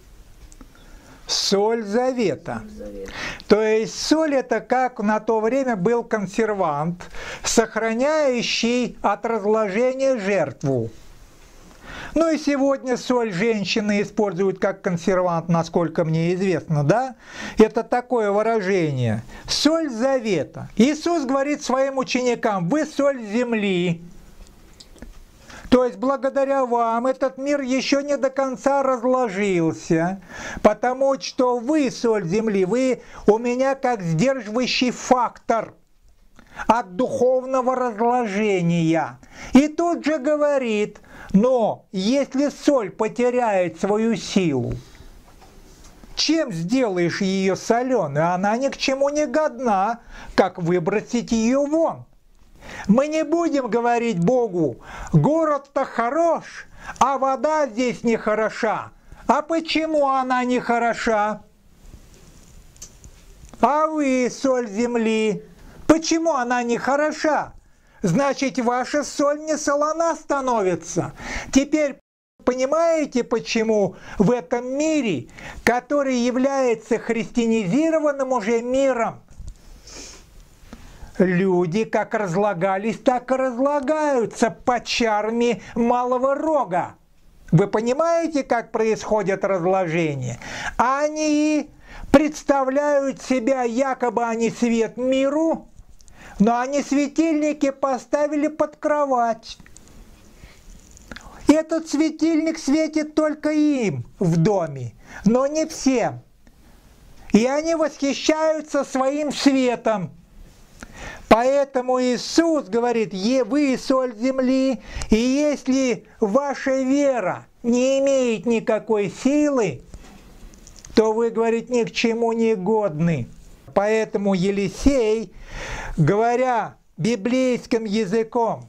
Соль завета. То есть соль это как на то время был консервант, сохраняющий от разложения жертву. Ну и сегодня соль женщины используют как консервант, насколько мне известно, да? Это такое выражение. Соль завета. Иисус говорит своим ученикам, вы соль земли. То есть благодаря вам этот мир еще не до конца разложился, потому что вы соль земли, вы у меня как сдерживающий фактор от духовного разложения. И тут же говорит, но если соль потеряет свою силу, чем сделаешь ее соленой? Она ни к чему не годна, как выбросить ее вон. Мы не будем говорить Богу, город-то хорош, а вода здесь не хороша. А почему она не хороша? А вы, соль земли, почему она не хороша? Значит, ваша соль не солона становится. Теперь понимаете, почему в этом мире, который является христианизированным уже миром, люди как разлагались, так и разлагаются под чарами малого рога. Вы понимаете, как происходит разложение? Они представляют себя, якобы они свет миру, но они светильники поставили под кровать. Этот светильник светит только им в доме, но не всем. И они восхищаются своим светом. Поэтому Иисус говорит, вы соль земли, и если ваша вера не имеет никакой силы, то вы, говорит, ни к чему не годны. Поэтому Елисей, говоря библейским языком,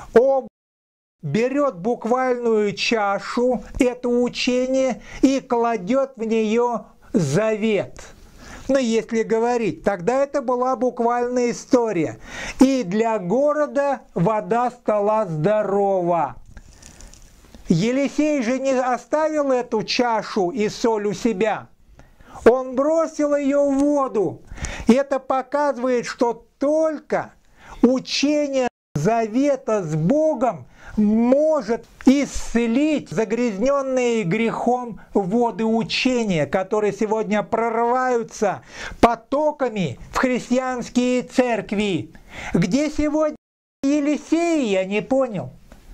берет буквальную чашу, это учение, и кладет в нее завет. Но если говорить, тогда это была буквальная история. И для города вода стала здорова. Елисей же не оставил эту чашу и соль у себя. Он бросил ее в воду. И это показывает, что только учение завета с Богом может исцелить загрязненные грехом воды учения, которые сегодня прорываются потоками в христианские церкви. Где сегодня Елисей, я не понял.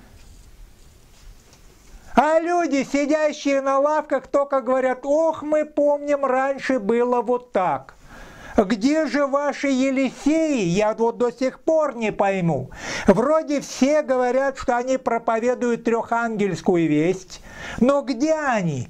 А люди, сидящие на лавках, только говорят, ох, мы помним, раньше было вот так. Где же ваши Елисеи? Я вот до сих пор не пойму. Вроде все говорят, что они проповедуют трехангельскую весть. Но где они?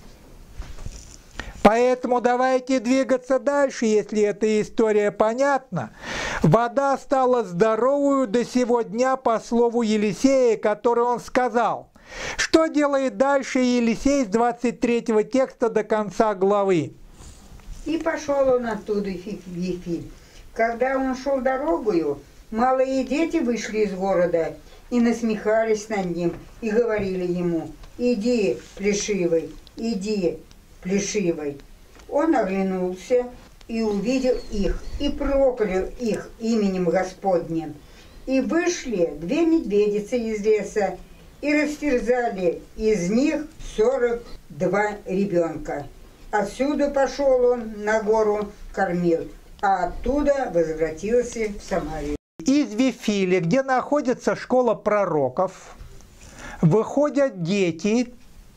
Поэтому давайте двигаться дальше, если эта история понятна. Вода стала здоровую до сего дня по слову Елисея, который он сказал. Что делает дальше Елисей с 23 текста до конца главы? И пошел он оттуда в Вифиль. Когда он шел дорогою, малые дети вышли из города и насмехались над ним, и говорили ему, иди, плешивый, иди, плешивый. Он оглянулся и увидел их, и проклял их именем Господним. И вышли 2 медведицы из леса, и растерзали из них 42 ребенка. Отсюда пошел он на гору Кармил, а оттуда возвратился в Самарию. Из Вифиля, где находится школа пророков, выходят дети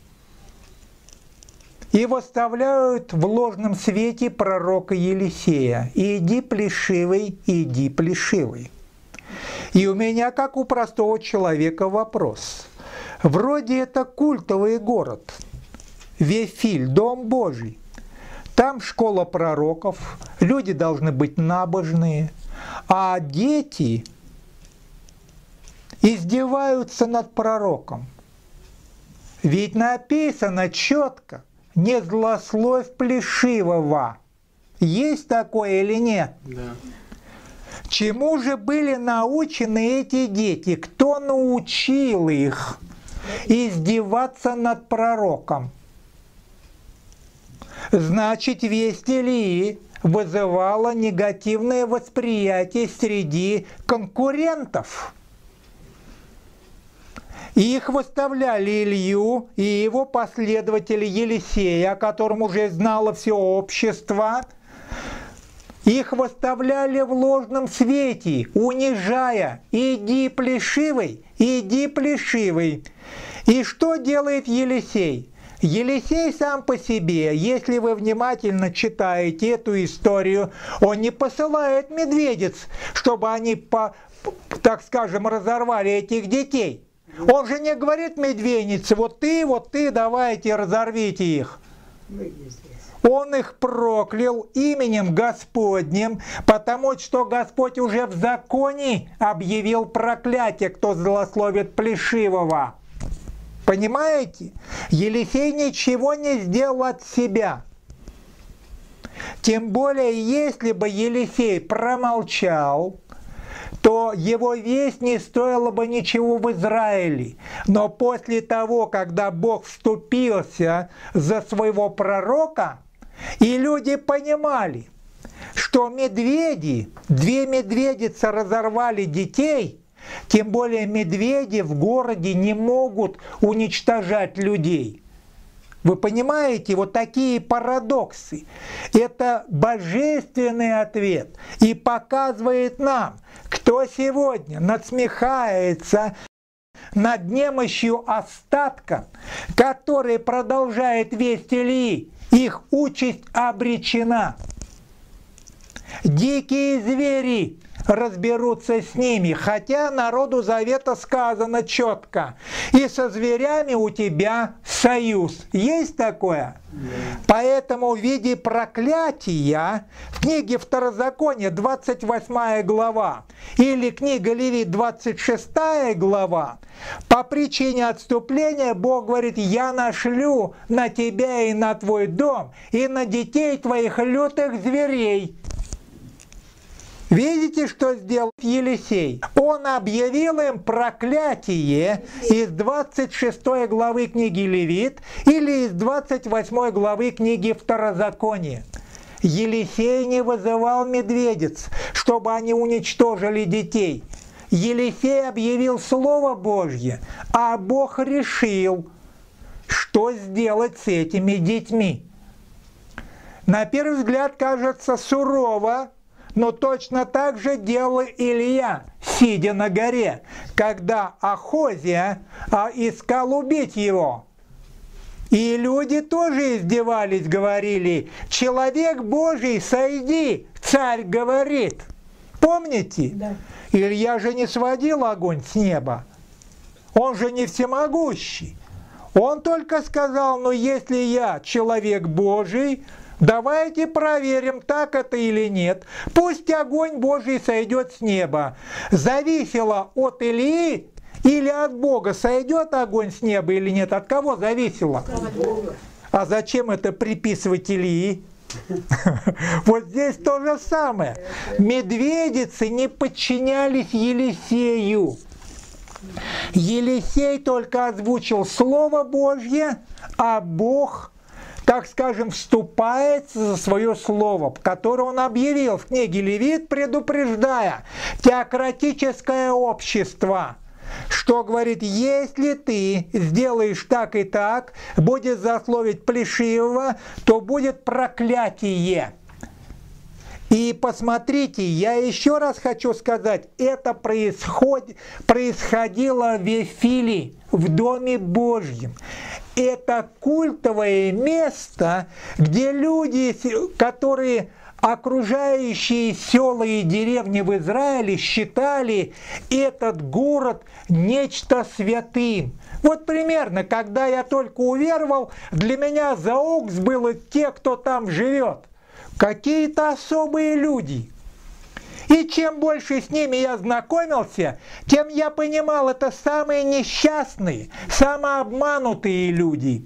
и выставляют в ложном свете пророка Елисея. «Иди, плешивый, иди, плешивый». И у меня, как у простого человека, вопрос. Вроде это культовый город, Вифиль, Дом Божий. Там школа пророков, люди должны быть набожные, а дети издеваются над пророком. Ведь написано четко: не злословь плешивого. Есть такое или нет? Да. Чему же были научены эти дети? Кто научил их издеваться над пророком? Значит, весть Илии вызывала негативное восприятие среди конкурентов. Их выставляли Илью и его последователи Елисея, о котором уже знало все общество. Их выставляли в ложном свете, унижая: «Иди, плешивый, иди, плешивый». И что делает Елисей? Елисей сам по себе, если вы внимательно читаете эту историю, он не посылает медведиц, чтобы они, так скажем, разорвали этих детей. Он же не говорит медведице: вот ты, давайте разорвите их. Он их проклял именем Господним, потому что Господь уже в законе объявил проклятие, кто злословит плешивого. Понимаете? Елисей ничего не сделал от себя. Тем более, если бы Елисей промолчал, то его весть не стоила бы ничего в Израиле. Но после того, когда Бог вступился за своего пророка, и люди понимали, что медведи, 2 медведицы разорвали детей, тем более медведи в городе не могут уничтожать людей. Вы понимаете, вот такие парадоксы. Это божественный ответ и показывает нам, кто сегодня насмехается над немощью остатка, который продолжает весть Илии. Их участь обречена. Дикие звери разберутся с ними, хотя народу завета сказано четко: и со зверями у тебя союз. Есть такое? Поэтому в виде проклятия в книге Второзакония 28 глава или книга Левит 26 глава, по причине отступления Бог говорит: я нашлю на тебя и на твой дом и на детей твоих лютых зверей. Видите, что сделал Елисей? Он объявил им проклятие из 26 главы книги Левит или из 28 главы книги Второзакония. Елисей не вызывал медведиц, чтобы они уничтожили детей. Елисей объявил Слово Божье, а Бог решил, что сделать с этими детьми. На первый взгляд кажется сурово, но точно так же делал Илья, сидя на горе, когда Ахозия искал убить его. И люди тоже издевались, говорили: «Человек Божий, сойди, царь говорит». Помните? Да. Илья же не сводил огонь с неба. Он же не всемогущий. Он только сказал: ну если я человек Божий, давайте проверим, так это или нет. Пусть огонь Божий сойдет с неба. Зависело от Илии или от Бога, сойдет огонь с неба или нет? От кого зависело? От Бога. А зачем это приписывать Илии? Вот здесь то же самое. Медведицы не подчинялись Елисею. Елисей только озвучил Слово Божье, а Бог, так скажем, вступается за свое слово, которое он объявил в книге Левит, предупреждая теократическое общество, что говорит: если ты сделаешь так и так, будет злословить плешивого, то будет проклятие. И посмотрите, я еще раз хочу сказать, это происходило в Вифиле, в Доме Божьем. Это культовое место, где люди, которые окружающие села и деревни в Израиле считали этот город нечто святым. Вот примерно, когда я только уверовал, для меня Заокс было те, кто там живет. Какие-то особые люди. И чем больше с ними я знакомился, тем я понимал, это самые несчастные, самообманутые люди.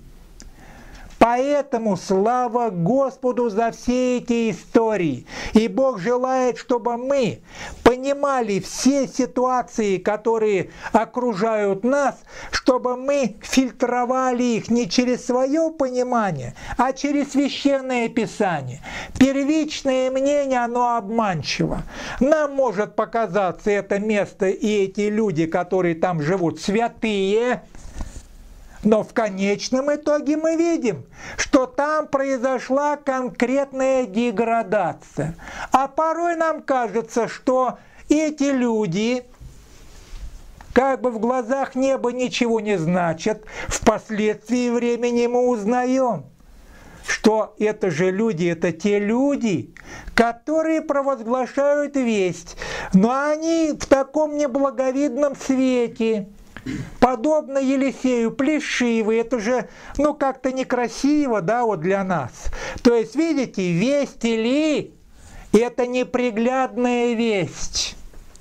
Поэтому слава Господу за все эти истории. И Бог желает, чтобы мы понимали все ситуации, которые окружают нас, чтобы мы фильтровали их не через свое понимание, а через Священное Писание. Первичное мнение, оно обманчиво. Нам может показаться это место и эти люди, которые там живут, святые. Но в конечном итоге мы видим, что там произошла конкретная деградация. А порой нам кажется, что эти люди как бы в глазах неба ничего не значат. Впоследствии времени мы узнаем, что это же люди, это те люди, которые провозглашают весть, но они в таком неблаговидном свете. Подобно Елисею, плешивый, это же, как-то некрасиво, да, вот для нас. То есть, видите, весть Илии – это неприглядная весть.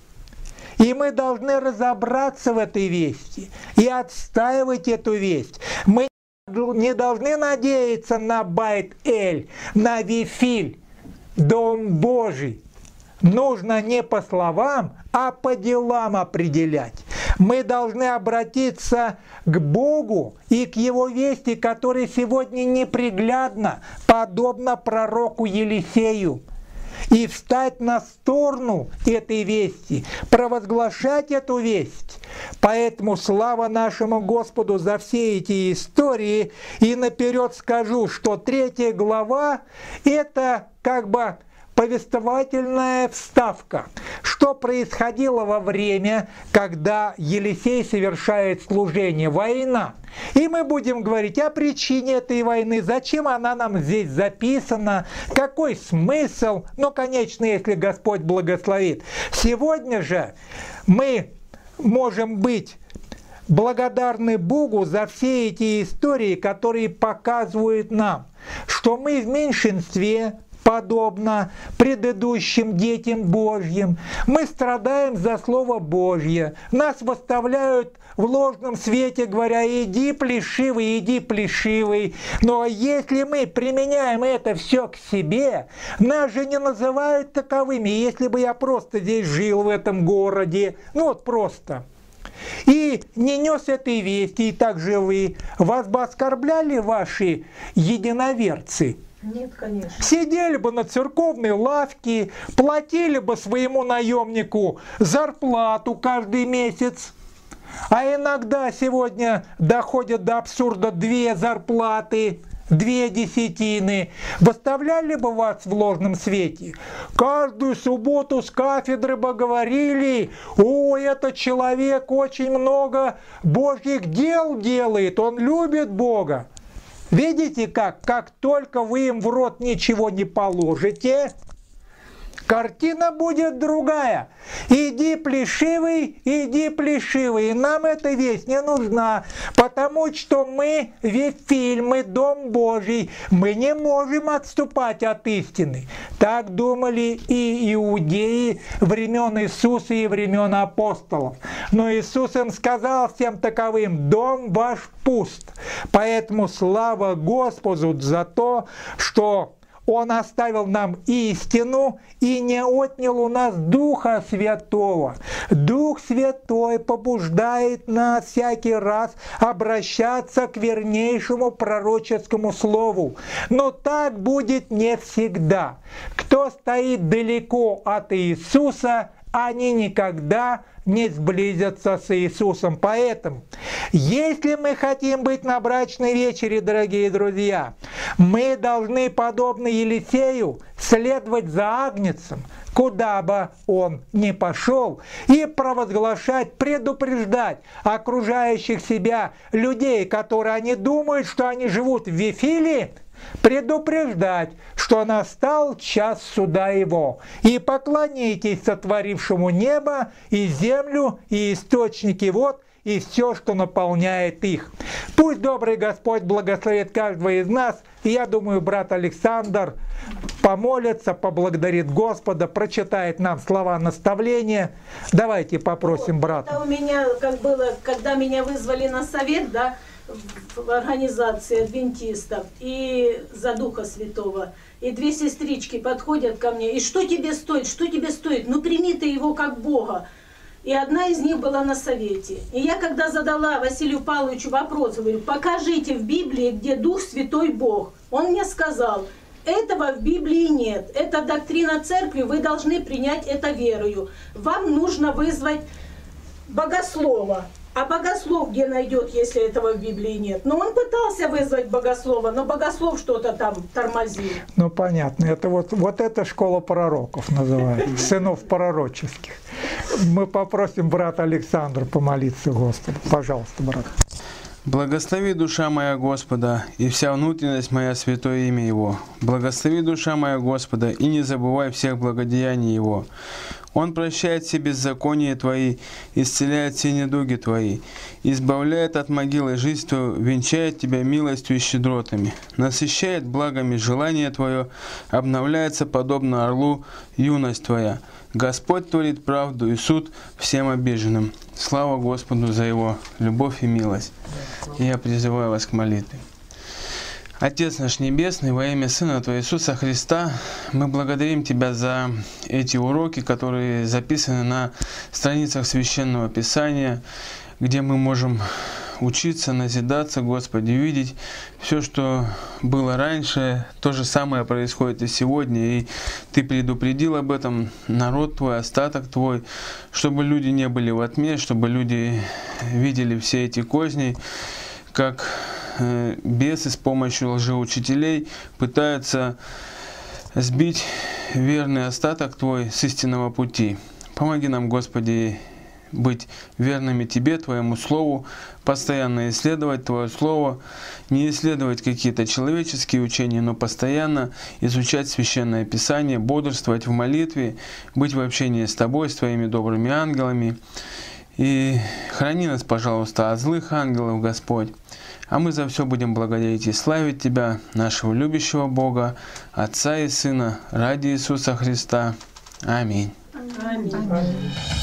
И мы должны разобраться в этой вести и отстаивать эту весть. Мы не должны надеяться на Байт-Эль, на Вифиль, Дом Божий. Нужно не по словам, а по делам определять. Мы должны обратиться к Богу и к Его вести, которая сегодня неприглядна, подобно пророку Елисею, и встать на сторону этой вести, провозглашать эту весть. Поэтому слава нашему Господу за все эти истории. И наперед скажу, что 3 глава – это как бы повествовательная вставка, что происходило во время, когда Елисей совершает служение, война. И мы будем говорить о причине этой войны, зачем она нам здесь записана, какой смысл, конечно, если Господь благословит. Сегодня же мы можем быть благодарны Богу за все эти истории, которые показывают нам, что мы в меньшинстве, подобно предыдущим детям Божьим. Мы страдаем за Слово Божье. Нас выставляют в ложном свете, говоря: иди плешивый, иди плешивый. Но если мы применяем это все к себе, нас же не называют таковыми. Если бы я просто здесь жил в этом городе, просто, и не нес этой вести, и так же вы, вас бы оскорбляли ваши единоверцы? Нет, конечно. Сидели бы на церковной лавке, платили бы своему наемнику зарплату каждый месяц. А иногда сегодня доходят до абсурда 2 зарплаты, 2 десятины. Выставляли бы вас в ложном свете. Каждую субботу с кафедры бы говорили: о, этот человек очень много Божьих дел делает, он любит Бога. Видите, как только вы им в рот ничего не положите, картина будет другая. Иди плешивый, и нам эта весть не нужна, потому что мы Вифиль, мы Дом Божий, мы не можем отступать от истины. Так думали и иудеи времен Иисуса и времен апостолов. Но Иисус им сказал всем таковым: дом ваш пуст. Поэтому слава Господу за то, что Он оставил нам истину и не отнял у нас Духа Святого. Дух Святой побуждает нас всякий раз обращаться к вернейшему пророческому слову. Но так будет не всегда. Кто стоит далеко от Иисуса, они никогда не сблизятся с Иисусом. Поэтому, если мы хотим быть на брачной вечере, дорогие друзья, мы должны, подобно Елисею, следовать за Агнцем, куда бы он ни пошел, и провозглашать, предупреждать окружающих себя людей, которые они думают, что они живут в Вифиле, предупреждать, что настал час суда его. И поклонитесь сотворившему небо и землю, и источники вод, и все, что наполняет их. Пусть добрый Господь благословит каждого из нас. И я думаю, брат Александр помолится, поблагодарит Господа, прочитает нам слова наставления. Давайте попросим брата. Это у меня, как было, когда меня вызвали на совет, да, в организации адвентистов и за Духа Святого. И две сестрички подходят ко мне. И что тебе стоит? Что тебе стоит? Ну прими ты его как Бога. И одна из них была на совете. И я когда задала Василию Павловичу вопрос, говорю, покажите в Библии, где Дух Святой Бог. Он мне сказал, этого в Библии нет. Это доктрина церкви, вы должны принять это верою. Вам нужно вызвать богослова. А богослов где найдет, если этого в Библии нет? Но он пытался вызвать богослова, но богослов что-то там тормозил. Ну понятно, это вот эта школа пророков называется, сынов пророческих. Мы попросим брата Александра помолиться Господу. Пожалуйста, брат. Благослови, душа моя Господа, и вся внутренность моя святое имя Его. Благослови, душа моя Господа, и не забывай всех благодеяний Его. Он прощает все беззакония твои, исцеляет все недуги твои, избавляет от могилы жизнь твою, венчает тебя милостью и щедротами, насыщает благами желание твое, обновляется подобно орлу юность твоя. Господь творит правду и суд всем обиженным. Слава Господу за Его любовь и милость. И я призываю вас к молитве. Отец наш Небесный, во имя Сына Твоего Иисуса Христа, мы благодарим Тебя за эти уроки, которые записаны на страницах Священного Писания, где мы можем учиться, назидаться, Господи, видеть все, что было раньше, то же самое происходит и сегодня. И Ты предупредил об этом народ Твой, остаток Твой, чтобы люди не были во тьме, чтобы люди видели все эти козни, как бесы с помощью лжеучителей пытаются сбить верный остаток Твой с истинного пути. Помоги нам, Господи, быть верными Тебе, Твоему Слову, постоянно исследовать Твое Слово, не исследовать какие-то человеческие учения, но постоянно изучать Священное Писание, бодрствовать в молитве, быть в общении с Тобой, с Твоими добрыми ангелами. И храни нас, пожалуйста, от злых ангелов, Господь. А мы за все будем благодарить и славить Тебя, нашего любящего Бога, Отца и Сына, ради Иисуса Христа. Аминь. Аминь.